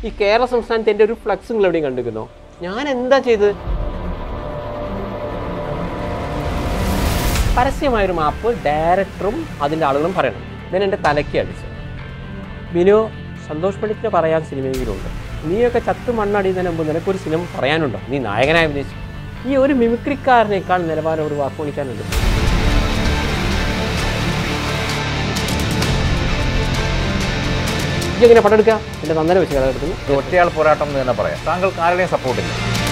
ഈ കേരള സംസ്ഥാനത്ത് എൻ്റെ ഒരു ഫ്ലക്സ് നിങ്ങൾ എവിടെയും കണ്ടിരിക്കുന്നോ? ഞാൻ എന്താ ചെയ്തത്? പരസ്യമായൊരു മാപ്പ് ഡയറക്ടറും അതിൻ്റെ ആളുകളും പറയണം. ഞാൻ എൻ്റെ തലയ്ക്ക് അടിച്ചു. ബിനു, സന്തോഷ് പണ്ഡിറ്റിനെ പറയാൻ സിനിമയെങ്കിലുണ്ട്. നീയൊക്കെ ചത്ത് മണ്ണടിയുന്നതിന് മുമ്പ് നിനക്കൊരു സിനിമ പറയാനുണ്ടോ? നീ നായകനായി അഭിനയിച്ചു. ഈ ഒരു മിമിക്രിക്കാരനേക്കാൾ നിലവാരം ഒരു വാക്കുമണിക്കാനുണ്ട്. ഇങ്ങനെ പടം എടുക്കുക, എൻ്റെ നന്നര വെച്ച് കഥ എടുക്കുന്നു. ഒറ്റയാൾ പോരാട്ടം എന്ന് തന്നെ പറയാം. താങ്കൾക്ക് ആരുടെയും സപ്പോർട്ടില്ല?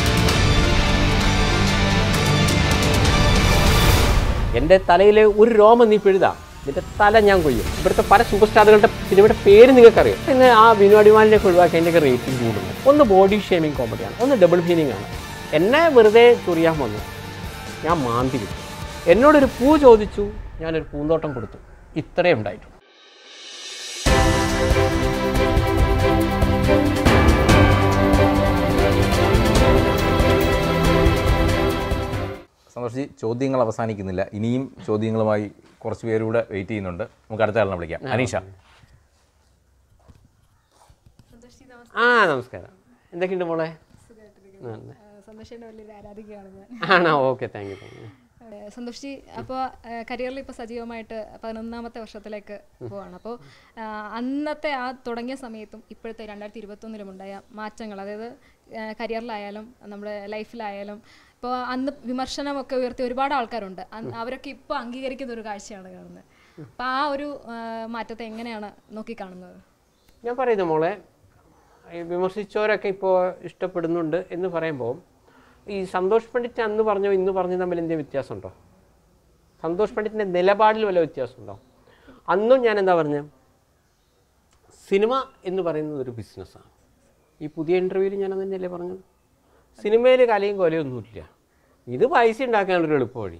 എൻ്റെ തലയിലെ ഒരു രോമം നീ പിഴുതാ, നിന്റെ തല ഞാൻ കൊയ്യും. ഇവിടുത്തെ പല സൂപ്പർ സ്റ്റാറുകളുടെ സിനിമയുടെ പേര് നിങ്ങൾക്കറിയാം. പിന്നെ ആ ബിനു അടിമാലിനെയൊക്കെ ഒഴിവാക്കി അതിൻ്റെയൊക്കെ റേറ്റിംഗ് കൂടുന്നു. ഒന്ന് ബോഡി ഷേമിങ് കോമഡിയാണ്, ഒന്ന് ഡബിൾ മീനിങ് ആണ്. എന്നെ വെറുതെ ചൊറിയാൻ വന്നു, ഞാൻ മാന്തി വിട്ടു. എന്നോടൊരു പൂ ചോദിച്ചു, ഞാനൊരു പൂന്തോട്ടം കൊടുത്തു. ഇത്രയേ ഉണ്ടായിട്ടുള്ളൂ. സന്തോഷ്, ചോദ്യങ്ങൾ അവസാനിക്കുന്നില്ല. ഇനിയും ചോദ്യങ്ങളുമായി കുറച്ച് പേരൂടെ വെയിറ്റ് ചെയ്യുന്നുണ്ട്. നമുക്ക് അടുത്ത ആളിനെ വിളിക്കാം. അനീഷ. നമസ്കാരം. എന്തൊക്കെയുണ്ട് മോളെ? ആണോ? Okay, thank you. Santhosh ji, അപ്പോൾ കരിയറിൽ ഇപ്പോൾ സജീവമായിട്ട് 11ാമത്തെ വർഷത്തിലേക്ക് പോവാണ്. അപ്പോൾ അന്നത്തെ ആ തുടങ്ങിയ സമയത്തും ഇപ്പോഴത്തെ 2021 ഉണ്ടായ മാറ്റങ്ങൾ, അതായത് കരിയറിലായാലും നമ്മുടെ ലൈഫിലായാലും, ഇപ്പോൾ അന്ന് വിമർശനമൊക്കെ ഉയർത്തിയ ഒരുപാട് ആൾക്കാരുണ്ട്. അവരൊക്കെ ഇപ്പോൾ അംഗീകരിക്കുന്ന ഒരു കാഴ്ചയാണ് കാണുന്നത്. അപ്പോൾ ആ ഒരു മാറ്റത്തെ എങ്ങനെയാണ് നോക്കിക്കാണുന്നത്? ഞാൻ പറയുന്നു മോളെ, വിമർശിച്ചവരൊക്കെ ഇപ്പോൾ ഇഷ്ടപ്പെടുന്നുണ്ട് എന്ന് പറയുമ്പോൾ, ഈ സന്തോഷ് പണ്ഡിറ്റ് അന്ന് പറഞ്ഞോ ഇന്ന് പറഞ്ഞോ തമ്മിൽ എന്തെങ്കിലും വ്യത്യാസമുണ്ടോ? സന്തോഷ് പണ്ഡിറ്റിൻ്റെ നിലപാടിൽ വല്ല വ്യത്യാസമുണ്ടോ? അന്നും ഞാൻ എന്താ പറഞ്ഞത്, സിനിമ എന്ന് പറയുന്നത് ഒരു ബിസിനസ്സാണ്. ഈ പുതിയ ഇൻ്റർവ്യൂവിൽ ഞാൻ അതന്നെയല്ലേ പറഞ്ഞത്. സിനിമയിൽ കലയും കൊലയൊന്നുമില്ല, ഇത് പൈസ ഉണ്ടാക്കാനുള്ളൊരു എളുപ്പ വഴി.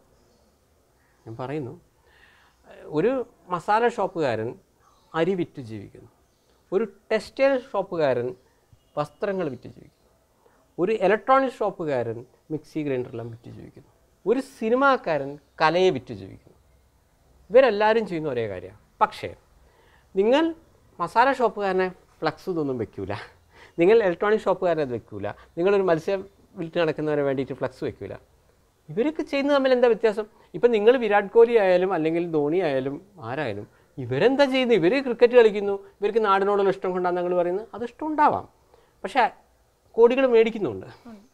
ഞാൻ പറയുന്നു, ഒരു മസാല ഷോപ്പുകാരൻ അരി വിറ്റ് ജീവിക്കുന്നു, ഒരു ടെക്സ്റ്റൈൽ ഷോപ്പുകാരൻ വസ്ത്രങ്ങൾ വിറ്റ് ജീവിക്കുന്നു, ഒരു ഇലക്ട്രോണിക് ഷോപ്പുകാരൻ മിക്സി ഗ്രൈൻഡറെല്ലാം വിറ്റ് ജീവിക്കുന്നു, ഒരു സിനിമാക്കാരൻ കലയെ വിറ്റ് ജീവിക്കുന്നു. ഇവരെല്ലാവരും ചെയ്യുന്ന ഒരേ കാര്യമാണ്. പക്ഷേ നിങ്ങൾ മസാല ഷോപ്പുകാരനെ ഫ്ലക്സ് ഇതൊന്നും വെക്കൂല, നിങ്ങൾ ഇലക്ട്രോണിക് ഷോപ്പുകാരനെ അത് വെക്കൂല, നിങ്ങളൊരു മത്സ്യം വിൽറ്റ് നടക്കുന്നവരെ വേണ്ടിയിട്ട് ഫ്ലക്സ് വെക്കൂല. ഇവരൊക്കെ ചെയ്യുന്നത് തമ്മിൽ എന്താ വ്യത്യാസം? ഇപ്പം നിങ്ങൾ വിരാട് കോഹ്ലി ആയാലും അല്ലെങ്കിൽ ധോണി ആയാലും ആരായാലും ഇവരെന്താ ചെയ്യുന്നത്? ഇവർ ക്രിക്കറ്റ് കളിക്കുന്നു, ഇവർക്ക് നാടിനോടുള്ള ഇഷ്ടം കൊണ്ടാണ് നിങ്ങൾ പറയുന്നത്. അത് ഇഷ്ടം ഉണ്ടാവാം, പക്ഷേ കോടികൾ മേടിക്കുന്നുണ്ട്.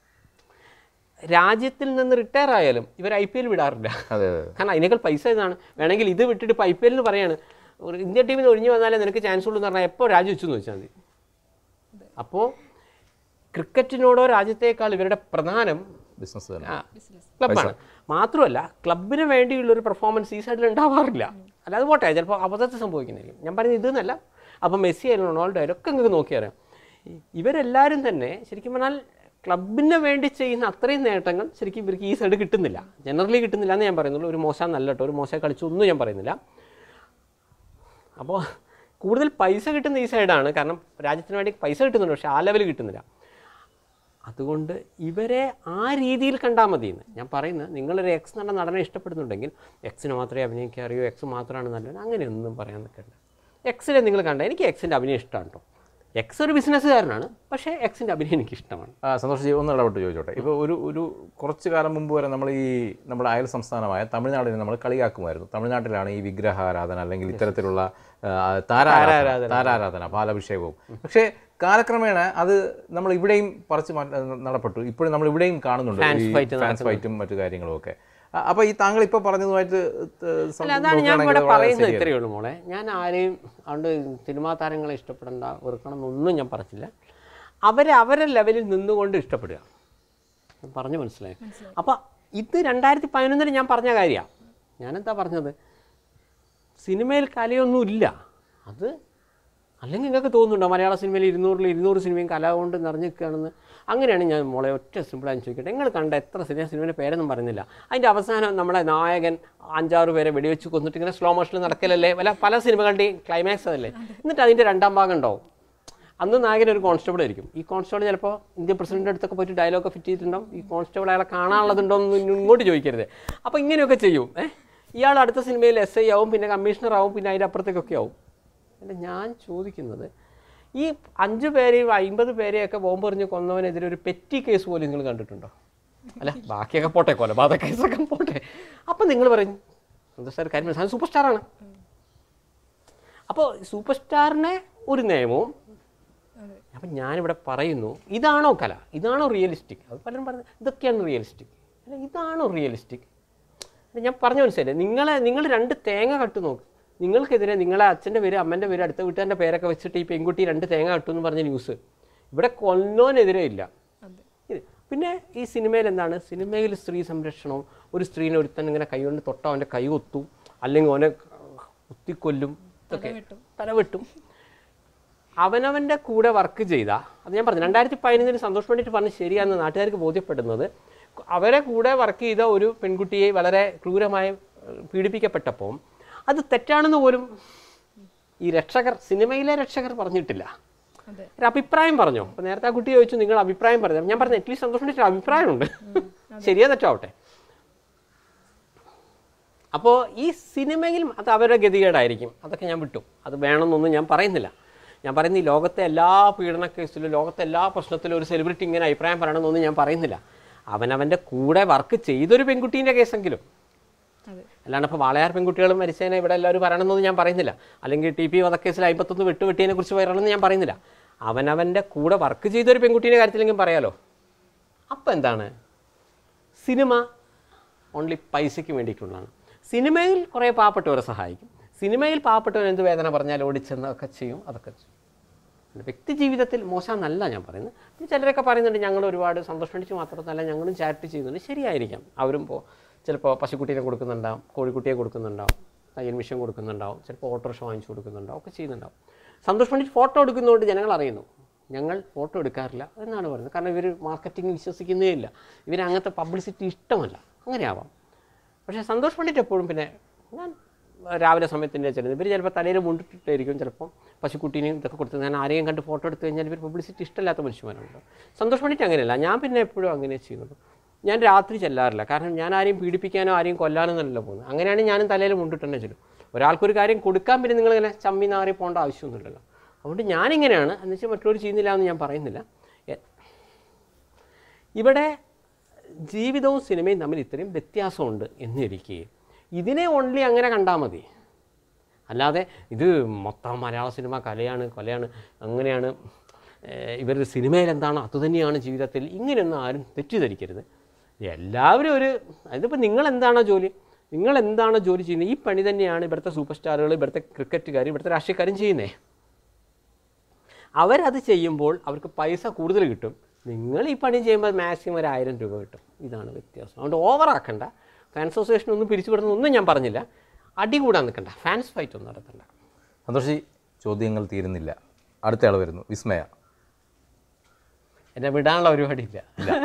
രാജ്യത്തിൽ നിന്ന് റിട്ടയർ ആയാലും ഇവർ IPL വിടാറില്ല. കാരണം അതിനേക്കാൾ പൈസ ഇതാണ്. വേണമെങ്കിൽ ഇത് വിട്ടിട്ട് ഇപ്പോൾ IPL എന്ന് പറയാണ്, ഒരു ഇന്ത്യ ടീമിൽ നിന്ന് ഒഴിഞ്ഞു വന്നാലേ നിനക്ക് ചാൻസ് ഉള്ളൂ എന്ന് പറഞ്ഞാൽ എപ്പോൾ രാജിവെച്ചു എന്ന് വെച്ചാൽ മതി. അപ്പോൾ ക്രിക്കറ്റിനോടോ രാജ്യത്തേക്കാൾ ഇവരുടെ പ്രധാനം ബിസിനസ് ക്ലബ്ബാണ്. മാത്രമല്ല ക്ലബിന് വേണ്ടിയുള്ളൊരു പെർഫോമൻസ് ഈ സൈഡിൽ ഉണ്ടാവാറില്ല. അല്ലാതെ പോട്ടെ, ചിലപ്പോൾ അബദ്ധത്തിൽ സംഭവിക്കുന്നതായിരിക്കും. ഞാൻ പറയുന്നത് ഇതെന്നല്ല. അപ്പം മെസ്സി ആയാലും റൊണാൾഡോ ആയാലും ഒക്കെ നിങ്ങൾക്ക് നോക്കിയറിയാം, ഇവരെല്ലാവരും തന്നെ ശരിക്കും പറഞ്ഞാൽ ക്ലബിന് വേണ്ടി ചെയ്യുന്ന അത്രയും നേട്ടങ്ങൾ ശരിക്കും ഇവർക്ക് ഈ സൈഡ് കിട്ടുന്നില്ല, ജനറലി കിട്ടുന്നില്ല എന്ന് ഞാൻ പറയുന്നുള്ളൂ. ഒരു മോശം നല്ല കേട്ടോ, ഒരു മോശം കളിച്ചു ഒന്നും ഞാൻ പറയുന്നില്ല. അപ്പോൾ കൂടുതൽ പൈസ കിട്ടുന്ന ഈ സൈഡാണ്, കാരണം രാജ്യത്തിന് വേണ്ടി പൈസ കിട്ടുന്നുണ്ട്, പക്ഷേ ആ ലെവൽ കിട്ടുന്നില്ല. അതുകൊണ്ട് ഇവരെ ആ രീതിയിൽ കണ്ടാൽ മതിയെന്ന് ഞാൻ പറയുന്നത്. നിങ്ങളൊരു എക്സ് എന്ന നടനെ ഇഷ്ടപ്പെടുന്നുണ്ടെങ്കിൽ എക്സിന് മാത്രമേ അഭിനയിക്കാൻ അറിയൂ, എക്സ് മാത്രമാണ് നല്ലത്, അങ്ങനെയൊന്നും പറയാൻ നിൽക്കണ്ട. എക്സിനെ നിങ്ങൾ കണ്ട, എനിക്ക് എക്സിൻ്റെ അഭിനയം ഇഷ്ടമാണ് കേട്ടോ. എക്സ് ഒരു ബിസിനസ്സുകാരനാണ്, പക്ഷേ എക്സിൻ്റെ അഭിനയം എനിക്ക് ഇഷ്ടമാണ്. സന്തോഷ് ജി, ഒന്ന് ഇടപെട്ട് ചോദിച്ചോട്ടെ. ഇപ്പോൾ ഒരു കുറച്ച് കാലം മുമ്പ് വരെ നമ്മുടെ അയൽ സംസ്ഥാനമായ തമിഴ്നാടിനെ നമ്മൾ കളിയാക്കുമായിരുന്നു. തമിഴ്നാട്ടിലാണ് ഈ വിഗ്രഹാരാധന അല്ലെങ്കിൽ ഇത്തരത്തിലുള്ള താരാരാധന, പാലഭിഷേകവും. പക്ഷേ കാലക്രമേണ അത് നമ്മൾ ഇവിടെയും പറിച്ച് നടപ്പെട്ടു. ഇപ്പോഴും നമ്മൾ ഇവിടെയും കാണുന്നുണ്ട് ഫാൻസ് ഫൈറ്റും മറ്റു കാര്യങ്ങളും ഒക്കെ. അപ്പോൾ ഈ താങ്കൾ ഇപ്പോൾ പറഞ്ഞതുമായിട്ട് അതാണ് ഞാൻ ഇവിടെ പറയുന്നത്. ഇത്രയേ ഉള്ളൂ മോളെ. ഞാൻ ആരെയും അതുകൊണ്ട് സിനിമാ താരങ്ങളെ ഇഷ്ടപ്പെടേണ്ട, വെറുക്കണം എന്നൊന്നും ഞാൻ പറഞ്ഞില്ല. അവരെ ലെവലിൽ നിന്നുകൊണ്ട് ഇഷ്ടപ്പെടുക, പറഞ്ഞു മനസ്സിലായി. അപ്പോൾ ഇത് 2011 ഞാൻ പറഞ്ഞ കാര്യമാണ്. ഞാനെന്താ പറഞ്ഞത്, സിനിമയിൽ കലയൊന്നുമില്ല. അത് അല്ലെങ്കിൽ നിങ്ങൾക്ക് തോന്നുന്നുണ്ടോ മലയാള സിനിമയിൽ 200 സിനിമയും കല കൊണ്ട് നിറഞ്ഞു നിൽക്കുകയാണെന്ന്? അങ്ങനെയാണ് ഞാൻ മോളെ ഒറ്റ സിമ്പിളായി ചോദിക്കട്ടെ. നിങ്ങൾ കണ്ട എത്ര സിനിമയുടെ പേരൊന്നും പറയുന്നില്ല. അതിൻ്റെ അവസാനം നമ്മുടെ നായകൻ 5-6 പേരെ വെടിവെച്ച് കൊന്നിട്ട് ഇങ്ങനെ സ്ലോ മോഷനിൽ നടക്കലല്ലേ പല സിനിമകളുടെയും ക്ലൈമാക്സ് അതല്ലേ. എന്നിട്ട് അതിൻ്റെ 2ാം ഭാഗം ഉണ്ടാവും. അന്ന് നായകൻ ഒരു കോൺസ്റ്റബിൾ ആയിരിക്കും. ഈ കോൺസ്റ്റബിൾ ചിലപ്പോൾ ഇന്ത്യൻ പ്രസിഡൻ്റ് അടുത്തൊക്കെ പോയിട്ട് ഡയലോഗ് ഫിറ്റ് ചെയ്തിട്ടുണ്ടാവും. ഈ കോൺസ്റ്റബിൾ അയാളെ കാണാനുള്ളതുണ്ടോ എന്ന് ഇങ്ങോട്ട് ചോദിക്കരുത്. അപ്പോൾ ഇങ്ങനെയൊക്കെ ചെയ്യും. ഇയാൾ അടുത്ത സിനിമയിൽ SI ആവും, പിന്നെ കമ്മീഷണർ ആവും, പിന്നെ അതിൻ്റെ അപ്പുറത്തേക്കൊക്കെ ആവും. അല്ല, ഞാൻ ചോദിക്കുന്നത് ഈ 5 പേരെയും 50 പേരെയൊക്കെ ബോംബ് എറിഞ്ഞ് കൊന്നവനെതിരെ ഒരു പെറ്റി കേസ് പോലും നിങ്ങൾ കണ്ടിട്ടുണ്ടോ? അല്ല ബാക്കിയൊക്കെ പോട്ടെ, കൊലപാതക കേസൊക്കെ പോട്ടെ. അപ്പം നിങ്ങൾ പറയും സാർ കാര്യം മനസ്സിലായി, സൂപ്പർ സ്റ്റാറാണ്. അപ്പോൾ സൂപ്പർ സ്റ്റാറിനെ ഒരു നിയമവും. അപ്പം ഞാനിവിടെ പറയുന്നു, ഇതാണോ കല, ഇതാണോ റിയലിസ്റ്റിക്? അത് പലരും പറഞ്ഞു ഇതൊക്കെയാണ് റിയലിസ്റ്റിക്. അല്ല ഇതാണോ റിയലിസ്റ്റിക്? ഞാൻ പറഞ്ഞ മനസ്സിലായില്ലേ, നിങ്ങൾ 2 തേങ്ങ കട്ട് നോക്ക്. നിങ്ങൾക്കെതിരെ നിങ്ങളെ അച്ഛൻ്റെ പേര് അമ്മൻ്റെ പേര് അടുത്ത വീട്ടുകാരുടെ പേരൊക്കെ വെച്ചിട്ട് ഈ പെൺകുട്ടി 2 തേങ്ങ കട്ടുമെന്ന് പറഞ്ഞ ന്യൂസ് ഇവിടെ കൊല്ലോനെതിരെ ഇല്ല. പിന്നെ ഈ സിനിമയിൽ എന്താണ്, സിനിമയിൽ സ്ത്രീ സംരക്ഷണവും, ഒരു സ്ത്രീനെ ഒരുത്തൻ ഇങ്ങനെ കൈകൊണ്ട് തൊട്ടാൽ അവൻ്റെ കൈ കൊത്തും, അല്ലെങ്കിൽ അവനെ കുത്തിക്കൊല്ലും, ഇതൊക്കെ തലവെട്ടും. അവനവൻ്റെ കൂടെ വർക്ക് ചെയ്ത, അത് ഞാൻ പറഞ്ഞു 2015 സന്തോഷ് പണ്ഡിറ്റ് പറഞ്ഞ് ശരിയാണെന്ന് നാട്ടുകാർക്ക് ബോധ്യപ്പെടുന്നത്, അവരെ കൂടെ വർക്ക് ചെയ്ത ഒരു പെൺകുട്ടിയെ വളരെ ക്രൂരമായി പീഡിപ്പിക്കപ്പെട്ടപ്പോൾ അത് തെറ്റാണെന്ന് പോലും ഈ രക്ഷകർ, സിനിമയിലെ രക്ഷകർ പറഞ്ഞിട്ടില്ല. ഒരു അഭിപ്രായം പറഞ്ഞോ? അപ്പോൾ നേരത്തെ ആ കുട്ടി ചോദിച്ചു നിങ്ങൾ അഭിപ്രായം പറഞ്ഞു. ഞാൻ പറഞ്ഞു അറ്റ്ലീസ്റ്റ് സന്തോഷ് പണ്ഡിറ്റ് അഭിപ്രായമുണ്ട്, ശരിയോ തെറ്റോ ആവട്ടെ. അപ്പോൾ ഈ സിനിമയിൽ അത് അവരുടെ ഗതികേടായിരിക്കും, അതൊക്കെ ഞാൻ വിട്ടു. അത് വേണമെന്നൊന്നും ഞാൻ പറയുന്നില്ല. ഞാൻ പറയുന്നത് ഈ ലോകത്തെ എല്ലാ പീഡന കേസിലും, ലോകത്തെ എല്ലാ പ്രശ്നത്തിലും ഒരു സെലിബ്രിറ്റി ഇങ്ങനെ അഭിപ്രായം പറയണമെന്നൊന്നും ഞാൻ പറയുന്നില്ല. അവനവൻ്റെ കൂടെ വർക്ക് ചെയ്തൊരു പെൺകുട്ടീൻ്റെ കേസെങ്കിലും. അല്ലാണ്ട് ഇപ്പോൾ വാളയാർ പെൺകുട്ടികൾ മരിച്ചതിനെ ഇവിടെ എല്ലാവരും പറയണമെന്നൊന്നും ഞാൻ പറയുന്നില്ല. അല്ലെങ്കിൽ TP വധക്കേസിൽ 51 വെട്ടിനെ കുറിച്ച് പറയണമെന്ന് ഞാൻ പറയുന്നില്ല. അവനവൻ്റെ കൂടെ വർക്ക് ചെയ്തൊരു പെൺകുട്ടീൻ്റെ കാര്യത്തിലെങ്കിലും പറയാലോ. അപ്പം എന്താണ്, സിനിമ ഓൺലി പൈസയ്ക്ക് വേണ്ടിയിട്ടുള്ളതാണ്. സിനിമയിൽ കുറേ പാവപ്പെട്ടവരെ സഹായിക്കും. സിനിമയിൽ പാവപ്പെട്ടവൻ എന്ത് വേദന പറഞ്ഞാൽ ഓടിച്ചെന്നൊക്കെ ചെയ്യും, അതൊക്കെ ചെയ്യും. വ്യക്തി ജീവിതത്തിൽ മോശമെന്നല്ല ഞാൻ പറയുന്നത്. പിന്നെ ചിലരൊക്കെ പറയുന്നുണ്ട് ഞങ്ങൾ ഒരുപാട് സന്തോഷ് പണ്ഡിറ്റ് മാത്രമല്ല ഞങ്ങളും ചാരിറ്റി ചെയ്യുന്നുണ്ട്. ശരിയായിരിക്കാം. അവരും ചിലപ്പോൾ പശുക്കുട്ടീനെ കൊടുക്കുന്നുണ്ടാവും, കോഴിക്കുട്ടിയെ കൊടുക്കുന്നുണ്ടാവും, തയ്യൽ മിഷൻ കൊടുക്കുന്നുണ്ടാവും, ചിലപ്പോൾ ഓട്ടോറിക്ഷ വാങ്ങിച്ചു കൊടുക്കുന്നുണ്ടാവും, ഒക്കെ ചെയ്യുന്നുണ്ടാവും. സന്തോഷ് പണ്ഡിറ്റ് ഫോട്ടോ എടുക്കുന്നതുകൊണ്ട് ജനങ്ങൾ അറിയുന്നു. ഞങ്ങൾ ഫോട്ടോ എടുക്കാറില്ല എന്നാണ് പറയുന്നത്. കാരണം ഇവർ മാർക്കറ്റിംഗ് വിശ്വസിക്കുന്നേ ഇല്ല, ഇവർ അങ്ങനത്തെ പബ്ലിസിറ്റി ഇഷ്ടമല്ല. അങ്ങനെയാവാം. പക്ഷേ സന്തോഷ് പണ്ഡിറ്റ് എപ്പോഴും പിന്നെ ഞാൻ രാവിലെ സമയത്തിൻ്റെ ചെല്ലുന്നത്, ഇവർ ചിലപ്പോൾ തലയിൽ മുണ്ടിട്ടായിരിക്കും ചിലപ്പം പശുക്കുട്ടീനെയും ഇതൊക്കെ കൊടുത്തത്. ഞാൻ ആരെയും കണ്ട് ഫോട്ടോ എടുത്തു കഴിഞ്ഞാൽ ഇവർ പബ്ലിസിറ്റി ഇഷ്ടമില്ലാത്ത മനുഷ്യന്മാരുണ്ട്. സന്തോഷ് പണ്ഡിറ്റ് അങ്ങനെയല്ല. ഞാൻ പിന്നെ എപ്പോഴും അങ്ങനെ ചെയ്യുന്നുള്ളൂ. ഞാൻ രാത്രി ചെല്ലാറില്ല. കാരണം ഞാൻ ആരെയും പീഡിപ്പിക്കാനോ ആരെയും കൊല്ലാനോ എന്നല്ല പോകുന്നത്. അങ്ങനെയാണെങ്കിൽ ഞാനും തലയിൽ മുണ്ടിട്ടെന്നെ ചെല്ലും. ഒരാൾക്കൊരു കാര്യം കൊടുക്കാൻ പിന്നെ നിങ്ങളിങ്ങനെ ചമ്മി നാറി പോകേണ്ട ആവശ്യമൊന്നുമില്ലല്ലോ. അതുകൊണ്ട് ഞാനിങ്ങനെയാണ് എന്ന് വെച്ചാൽ മറ്റൊരു ചെയ്യുന്നില്ല എന്ന് ഞാൻ പറയുന്നില്ല. ഇവിടെ ജീവിതവും സിനിമയും തമ്മിൽ ഇത്രയും വ്യത്യാസമുണ്ട് എന്നിരിക്കുകയും ഇതിനെ ഓൺലി അങ്ങനെ കണ്ടാൽ മതി. അല്ലാതെ ഇത് മൊത്തം മലയാള സിനിമ കലയാണ്, കൊലയാണ്, അങ്ങനെയാണ്, ഇവർ സിനിമയിൽ എന്താണ് അതുതന്നെയാണ് ജീവിതത്തിൽ, ഇങ്ങനെയൊന്നും ആരും തെറ്റിദ്ധരിക്കരുത്. എല്ലാവരും അതിപ്പോൾ നിങ്ങളെന്താണോ ജോലി ചെയ്യുന്നത്, ഈ പണി തന്നെയാണ് ഇവിടുത്തെ സൂപ്പർ സ്റ്റാറുകൾ, ഇവിടുത്തെ ക്രിക്കറ്റുകാർ, ഇവിടുത്തെ രാഷ്ട്രീയക്കാരും ചെയ്യുന്നത്. അവരത് ചെയ്യുമ്പോൾ അവർക്ക് പൈസ കൂടുതൽ കിട്ടും. നിങ്ങൾ ഈ പണി ചെയ്യുമ്പോൾ മാക്സിമം 1000 രൂപ കിട്ടും. ഇതാണ് വ്യത്യാസം. അതുകൊണ്ട് ഓവറാക്കണ്ട. ഫാൻസ് അസോസിയേഷൻ ഒന്നും പിരിച്ചുവിടുന്നൊന്നും ഞാൻ പറഞ്ഞില്ല. അടി കൂടാൻ നിൽക്കണ്ട, ഫാൻസ് ഫൈറ്റ് ഒന്നും നടത്തണ്ട. സന്തോഷി, ചോദ്യങ്ങൾ തീരുന്നില്ല. അടുത്തയാൾ വരുന്നു, വിസ്മയ. എന്നെ വിടാനുള്ള പരിപാടിയില്ല.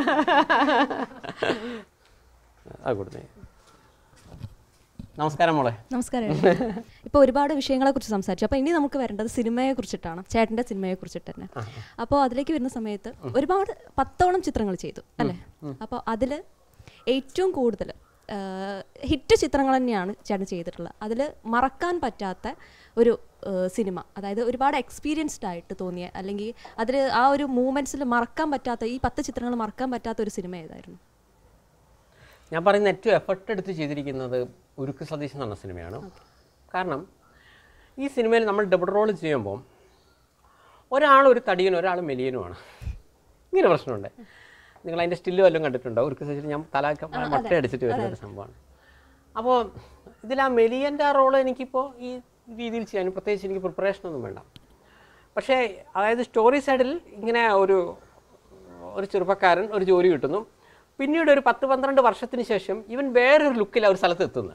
ആ കൊടുത്തേ. നമസ്കാരം മോളെ. നമസ്കാരം. ഇപ്പോൾ ഒരുപാട് വിഷയങ്ങളെക്കുറിച്ച് സംസാരിച്ചു. അപ്പോൾ ഇനി നമുക്ക് വരേണ്ടത് സിനിമയെ കുറിച്ചിട്ടാണ്, ചേട്ടൻ്റെ സിനിമയെ കുറിച്ചിട്ട് തന്നെ. അപ്പോൾ അതിലേക്ക് വരുന്ന സമയത്ത് ഒരുപാട് 10ഓളം ചിത്രങ്ങൾ ചെയ്തു അല്ലേ? അപ്പോൾ അതിൽ ഏറ്റവും കൂടുതൽ ഹിറ്റ് ചിത്രങ്ങൾ തന്നെയാണ് ചേട്ടൻ ചെയ്തിട്ടുള്ളത്. അതിൽ മറക്കാൻ പറ്റാത്ത ഒരു സിനിമ, അതായത് ഒരുപാട് എക്സ്പീരിയൻസ്ഡ് ആയിട്ട് തോന്നിയ, അല്ലെങ്കിൽ അതിൽ ആ ഒരു മൂമെൻറ്റ്സിൽ മറക്കാൻ പറ്റാത്ത, ഈ 10 ചിത്രങ്ങൾ മറക്കാൻ പറ്റാത്ത ഒരു സിനിമ ഏതായിരുന്നു? ഞാൻ പറയുന്ന ഏറ്റവും എഫർട്ട് എടുത്ത് ചെയ്തിരിക്കുന്നത് ഉരുക്ക് സതീശൻ എന്ന് പറഞ്ഞ സിനിമയാണ്. കാരണം ഈ സിനിമയിൽ നമ്മൾ ഡബിൾ റോൾ ചെയ്യുമ്പോൾ ഒരാൾ ഒരു തടിയനും ഒരാൾ മെലിയനുമാണ്. ഇങ്ങനെ പ്രശ്നമുണ്ട്. നിങ്ങൾ അതിൻ്റെ സ്റ്റില്ല് വല്ലതും കണ്ടിട്ടുണ്ടോ? ഉരുക്ക് സതീശൻ ഞാൻ മട്ട അടിച്ചിട്ട് വരുന്നൊരു സംഭവമാണ്. അപ്പോൾ ഇതിൽ ആ മെലിയൻ്റെ ആ റോള് എനിക്കിപ്പോൾ ഈ രീതിയിൽ ചെയ്യാൻ പ്രത്യേകിച്ച് എനിക്ക് പ്രിപ്പറേഷനൊന്നും വേണ്ട. പക്ഷേ അതായത് സ്റ്റോറി സൈഡിൽ ഇങ്ങനെ ഒരു ചെറുപ്പക്കാരൻ ഒരു ജോലി കിട്ടുന്നു. പിന്നീട് ഒരു 10-12 വർഷത്തിന് ശേഷം ഇവൻ വേറൊരു ലുക്കിൽ ആ ഒരു സ്ഥലത്ത് എത്തുന്നത്.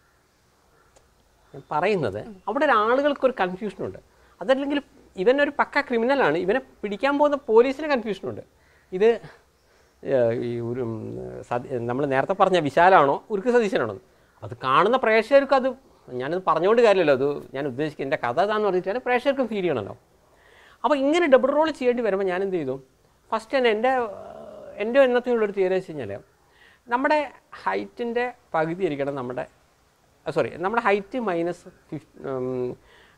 ഞാൻ പറയുന്നത് അവിടെ ആളുകൾക്കൊരു കൺഫ്യൂഷനുണ്ട്. അതല്ലെങ്കിൽ ഇവനൊരു പക്ക ക്രിമിനലാണ്, ഇവനെ പിടിക്കാൻ പോകുന്ന പോലീസിന് കൺഫ്യൂഷനുണ്ട്. ഇത് ഈ ഒരു നമ്മൾ നേരത്തെ പറഞ്ഞ വിശാലാണോ ഉരുക്ക് സതീശനാണോ? അത് കാണുന്ന പ്രേക്ഷകർക്കും അത്, ഞാനത് പറഞ്ഞുകൊണ്ട് കാര്യമല്ലോ, അത് ഞാൻ ഉദ്ദേശിക്കുന്നത് എൻ്റെ കഥ അതാന്ന് പറഞ്ഞിട്ടാണ് പ്രേക്ഷകർക്കും ഫീൽ ചെയ്യണമല്ലോ. അപ്പോൾ ഇങ്ങനെ ഡബിൾ റോൾ ചെയ്യേണ്ടി വരുമ്പോൾ ഞാൻ എന്ത് ചെയ്തു, ഫസ്റ്റ് തന്നെ എൻ്റെ എണ്ണത്തിനുള്ളൊരു തീരുമാനം വെച്ച് കഴിഞ്ഞാൽ നമ്മുടെ ഹൈറ്റിൻ്റെ പകുതി ആയിരിക്കണം നമ്മുടെ ഹൈറ്റ്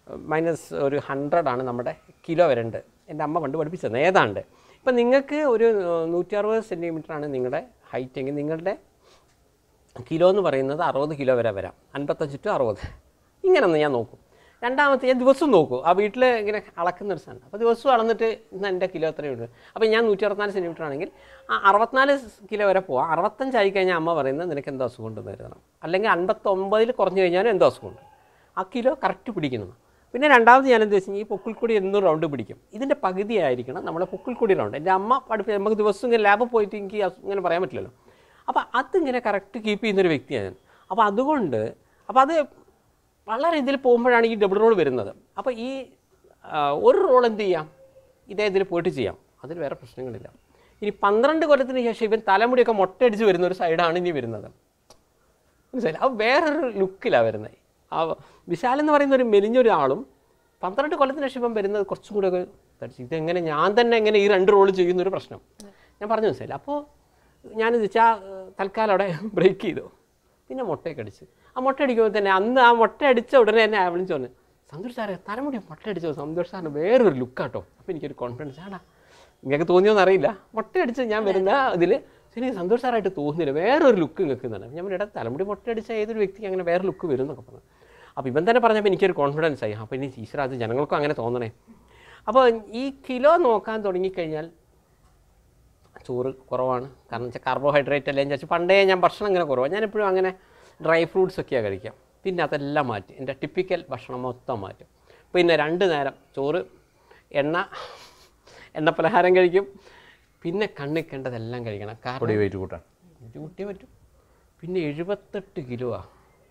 മൈനസ് ഒരു 100 നമ്മുടെ കിലോ വരേണ്ടത്. എൻ്റെ അമ്മ പണ്ട് പഠിപ്പിച്ചത് ഏതാണ്ട്. ഇപ്പം നിങ്ങൾക്ക് ഒരു 160 സെൻറ്റിമീറ്ററാണ് നിങ്ങളുടെ ഹൈറ്റ് എങ്കിൽ നിങ്ങളുടെ കിലോ എന്ന് പറയുന്നത് 60 കിലോ വരെ വരാം. 55 to 60 ഇങ്ങനെയൊന്ന് ഞാൻ നോക്കും. രണ്ടാമത്തെ ഞാൻ ദിവസവും നോക്കും. ആ വീട്ടിൽ ഇങ്ങനെ അളക്കുന്നൊരു സാധനം. അപ്പോൾ ദിവസവും അളന്നിട്ട് ഇന്ന് എൻ്റെ കിലോ എത്രയുണ്ട്. അപ്പോൾ ഞാൻ 164 സെൻറ്റിമീറ്റർ ആണെങ്കിൽ ആ 64 കിലോ വരെ പോവാം. 65 ആയി കഴിഞ്ഞാൽ അമ്മ പറയുന്നത് നിനക്ക് എന്തോ അസുഖം ഉണ്ടെന്ന് കരുതണം. അല്ലെങ്കിൽ 59 കുറഞ്ഞു കഴിഞ്ഞാലും എന്തോ അസുഖമുണ്ട്. ആ കിലോ കറക്റ്റ് പിടിക്കുന്നു. പിന്നെ രണ്ടാമത് ഞാൻ എന്ത് വെച്ചാൽ ഈ പൊക്കിൾക്കൊടി എന്നും റൗണ്ട് പിടിക്കും. ഇതിൻ്റെ പകുതി ആയിരിക്കണം നമ്മളെ പൊക്കിൾക്കൊടി റൗണ്ട്. എൻ്റെ അമ്മ പഠിപ്പിച്ച് നമുക്ക് ദിവസം ഇങ്ങനെ ലാബിൽ പോയിട്ട് എനിക്ക് ഇങ്ങനെ പറയാൻ പറ്റില്ലല്ലോ. അപ്പോൾ അതിങ്ങനെ കറക്റ്റ് കീപ്പ് ചെയ്യുന്നൊരു വ്യക്തിയാണ് ഞാൻ. അപ്പോൾ അതുകൊണ്ട് അത് വളരെ ഇതിൽ പോകുമ്പോഴാണ് ഈ ഡബിൾ റോൾ വരുന്നത്. അപ്പോൾ ഈ ഒരു റോൾ എന്ത് ചെയ്യാം, ഇതേ ഇതിൽ പോയിട്ട് ചെയ്യാം, അതിൽ വേറെ പ്രശ്നങ്ങളില്ല. ഇനി 12 കൊല്ലത്തിന് ശേഷം ഇവൻ തലമുടിയൊക്കെ മുട്ടയടിച്ച് വരുന്ന ഒരു സൈഡാണ് ഇനി വരുന്നത്. മനസ്സിലായില്ല? അത് വേറൊരു ലുക്കിലാണ് വരുന്നത്. ആ വിശാൽ എന്ന് പറയുന്ന ഒരു മെലിഞ്ഞൊരാളും 12 കൊല്ലത്തിന് ശേഷം ഇപ്പം വരുന്നത് കുറച്ചും കൂടെ ഒക്കെ തടിച്ച്. ഇതെങ്ങനെ ഞാൻ തന്നെ എങ്ങനെ ഈ 2 റോൾ ചെയ്യുന്നൊരു പ്രശ്നം ഞാൻ പറഞ്ഞു മനസ്സിലായില്ല. അപ്പോൾ ഞാനിത് വെച്ചാൽ തൽക്കാലം അവിടെ ബ്രേക്ക് ചെയ്തു. പിന്നെ മുട്ടയൊക്കെ അടിച്ച് ആ മുട്ട അടിക്കുമ്പോൾ തന്നെ അന്ന് ആ മുട്ട അടിച്ച ഉടനെ തന്നെ വിളിച്ചു പറഞ്ഞു, സന്തോഷ് സാറേ തലമുടി മുട്ട അടിച്ചോ, സന്തോഷ് സാറിന് വേറൊരു ലുക്കാട്ടോ. അപ്പോൾ എനിക്കൊരു കോൺഫിഡൻസ് ആടാ, നിങ്ങൾക്ക് തോന്നിയോന്ന് അറിയില്ല, മുട്ട അടിച്ച് ഞാൻ വരുന്ന ഇതിൽ ശരി സന്തോഷ് സാറായിട്ട് തോന്നുന്നില്ല, വേറൊരു ലുക്ക് നിൽക്കുന്നതാണ്. ഞാൻ ഇവിടെ തലമുടി മുട്ട അടിച്ച ഏതൊരു വ്യക്തിക്ക് അങ്ങനെ വേറെ ലുക്ക് വരും എന്നൊക്കെ പറഞ്ഞു. അപ്പോൾ ഇവൻ തന്നെ പറഞ്ഞപ്പോൾ എനിക്കൊരു കോൺഫിഡൻസ് ആയി. അപ്പോൾ ഇനി ടീച്ചർ അത് ജനങ്ങൾക്കും അങ്ങനെ തോന്നണേ. അപ്പോൾ ഈ കിലോ നോക്കാൻ തുടങ്ങിക്കഴിഞ്ഞാൽ ചോറ് കുറവാണ്. കാരണം വെച്ചാൽ കാർബോഹൈഡ്രേറ്റ് എല്ലാം വെച്ചാൽ പണ്ടേ ഞാൻ ഭക്ഷണം ഇങ്ങനെ കുറവാണ്. ഞാനെപ്പോഴും അങ്ങനെ ഡ്രൈ ഫ്രൂട്ട്സൊക്കെയാണ് കഴിക്കാം. പിന്നെ അതെല്ലാം മാറ്റി എൻ്റെ ടിപ്പിക്കൽ ഭക്ഷണം മൊത്തം മാറ്റും. പിന്നെ 2 നേരം ചോറ്, എണ്ണ പലഹാരം കഴിക്കും. പിന്നെ കണ്ണിക്കേണ്ടതെല്ലാം കഴിക്കണം. കാരണം വെയിറ്റ് കൂട്ടിയേ പറ്റും. പിന്നെ 78 കിലോയാണ്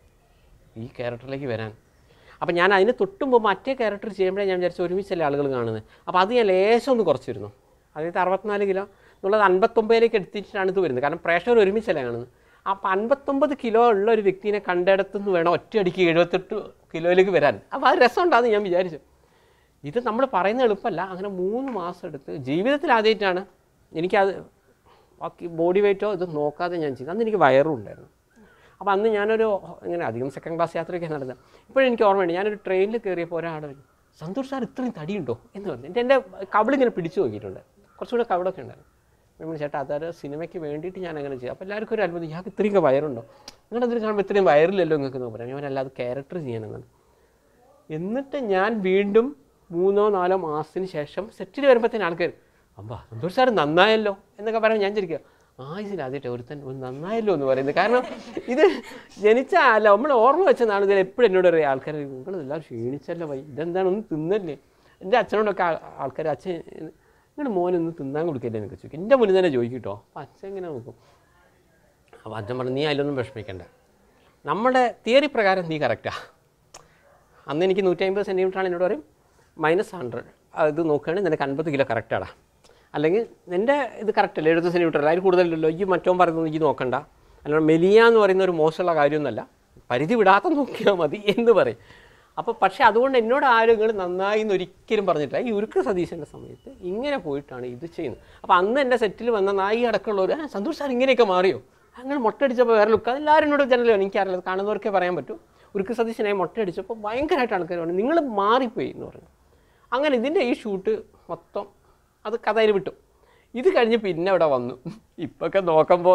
ഈ ക്യാരക്ടറിലേക്ക് വരാൻ. അപ്പോൾ ഞാൻ അതിന് തൊട്ടുമ്പോൾ മറ്റേ ക്യാരക്ടർ ചെയ്യുമ്പോഴേ ഞാൻ വിചാരിച്ചു ഒരുമിച്ചല്ലേ ആളുകൾ കാണുന്നത്. അപ്പോൾ അത് ഞാൻ ലേശം ഒന്ന് കുറച്ചിരുന്നു. അതായത് 64 കിലോ എന്നുള്ളത് 59 എടുത്തിട്ടാണ് ഇത് വരുന്നത്. കാരണം പ്രേക്ഷകർ ഒരുമിച്ചല്ലേ കാണുന്നത്. അപ്പോൾ 59 കിലോ ഉള്ള ഒരു വ്യക്തിനെ കണ്ടിടത്തുനിന്ന് വേണം ഒറ്റയടിക്ക് 78 കിലോയിലേക്ക് വരാൻ. അപ്പോൾ അത് രസമുണ്ടാകുമെന്ന് ഞാൻ വിചാരിച്ചു. ഇത് നമ്മൾ പറയുന്നത് എളുപ്പമല്ല. അങ്ങനെ 3 മാസം എടുത്ത് ജീവിതത്തിൽ ആദ്യമായിട്ടാണ് എനിക്കത് ബാക്കി ബോഡി വെയിറ്റോ ഇത് നോക്കാതെ ഞാൻ ചെയ്തു. അന്ന് എനിക്ക് വയറും ഉണ്ടായിരുന്നു. അപ്പോൾ അന്ന് ഞാനൊരു ഇങ്ങനെ അധികം സെക്കൻഡ് ക്ലാസ് യാത്രയൊക്കെ നടന്നത്. ഇപ്പോഴും എനിക്ക് ഓർമ്മയുണ്ട്, ഞാനൊരു ട്രെയിനിൽ കയറിയപ്പോൾ ഒരാൾ സന്തോഷ് സാർ ഇത്രയും തടിയുണ്ടോ എന്ന് പറഞ്ഞു. എൻ്റെ കവിളിങ്ങനെ പിടിച്ചു നോക്കിയിട്ടുണ്ട്. കുറച്ചുകൂടെ കവിളൊക്കെ ഉണ്ടായിരുന്നു. നമ്മൾ ചേട്ടാ അതൊരു സിനിമയ്ക്ക് വേണ്ടിയിട്ട് ഞാൻ അങ്ങനെ ചെയ്യും. അപ്പോൾ എല്ലാവർക്കും ഒരു അത്ഭുതം, ഇയാൾക്ക് ഇത്രയൊക്കെ വയറുണ്ടോ, നിങ്ങളതിൽ കാണുമ്പോൾ ഇത്രയും വയറില്ലല്ലോ നിങ്ങൾക്ക് എന്ന് പറയാം. ഞാനല്ലാതെ ക്യാരക്ടർ ചെയ്യാനെന്നാണ്. എന്നിട്ട് ഞാൻ വീണ്ടും 3-4 മാസത്തിന് ശേഷം സെറ്റിൽ വരുമ്പോഴത്തേന് ആൾക്കാർ അമ്പാ സന്തോഷ് സാർ നന്നായല്ലോ എന്നൊക്കെ പറയാൻ ഞാൻ ശരിക്കും ആദ്യമായിട്ട് ഒരുത്തൻ നന്നായല്ലോ എന്ന് പറയുന്നത്. കാരണം ഇത് ജനിച്ചല്ല നമ്മൾ ഓർമ്മ വെച്ച നാൾ ഇതിൽ എപ്പോഴും എന്നോട് പറയും ആൾക്കാർ, നിങ്ങളെല്ലാം ക്ഷീണിച്ചല്ലോ വൈ, ഇതെന്താണ് ഒന്ന് തിന്നല്ലേ. എൻ്റെ അച്ഛനോടൊക്കെ ആൾക്കാർ അച്ഛൻ നിങ്ങളുടെ മോനൊന്ന് തിന്നാൻ കൊടുക്കില്ലേ എന്നൊക്കെ ചോദിക്കും. എൻ്റെ മുന്നിൽ തന്നെ ചോദിക്കും കേട്ടോ. അപ്പോൾ അച്ഛൻ ഇങ്ങനെ നോക്കും. അപ്പോൾ അച്ഛൻ പറഞ്ഞു നീ അതിലൊന്നും വിഷമിക്കണ്ട, നമ്മുടെ തിയറി പ്രകാരം നീ കറക്റ്റാണ്. അന്ന് എനിക്ക് 150 സെൻറ്റിമീറ്ററാണ്, എന്നോട് പറയും -100 ഇത് നോക്കുകയാണെങ്കിൽ നിനക്ക് 50 കിലോ കറക്റ്റാടാ. അല്ലെങ്കിൽ നിൻ്റെ ഇത് കറക്റ്റല്ല, 70 സെൻറ്റിമീറ്റർ അല്ല, അതിൽ കൂടുതലല്ലോ. ഈ മറ്റോ പറയുന്നത് എനിക്ക് നോക്കണ്ട, അല്ലാണ്ട് മെലിയ എന്ന് പറയുന്ന ഒരു മോശമുള്ള കാര്യമൊന്നുമല്ല, പരിധി വിടാത്ത നോക്കിയാൽ മതി എന്ന് പറയും. അപ്പോൾ പക്ഷേ അതുകൊണ്ട് എന്നോട് ആരും നന്നായി എന്നൊരിക്കലും പറഞ്ഞിട്ടില്ല. ഈ ഉരുക്ക് സതീശൻ്റെ സമയത്ത് ഇങ്ങനെ പോയിട്ടാണ് ഇത് ചെയ്യുന്നത്. അപ്പോൾ അന്ന് എൻ്റെ സെറ്റിൽ വന്ന നായി അടക്കമുള്ളവർ സന്തോഷ് സാർ ഇങ്ങനെയൊക്കെ മാറിയോ, അങ്ങനെ മുട്ടയടിച്ചപ്പോൾ വേറെ ലുക്ക്, അതെല്ലാവരും എന്നോട് ജനറലോ എനിക്കറിയില്ല, കാണുന്നവർക്കേ പറയാൻ പറ്റൂ. ഉരുക്ക് സതീശനായി മുട്ടയടിച്ചപ്പോൾ ഭയങ്കരമായിട്ട് ആൾക്കാർ പറഞ്ഞു നിങ്ങൾ മാറിപ്പോയി എന്ന് പറഞ്ഞു. അങ്ങനെ ഇതിൻ്റെ ഈ ഷൂട്ട് മൊത്തം അത് കഥയിൽ വിട്ടു. ഇത് കഴിഞ്ഞ് പിന്നെ ഇവിടെ വന്നു. ഇപ്പൊക്കെ നോക്കുമ്പോൾ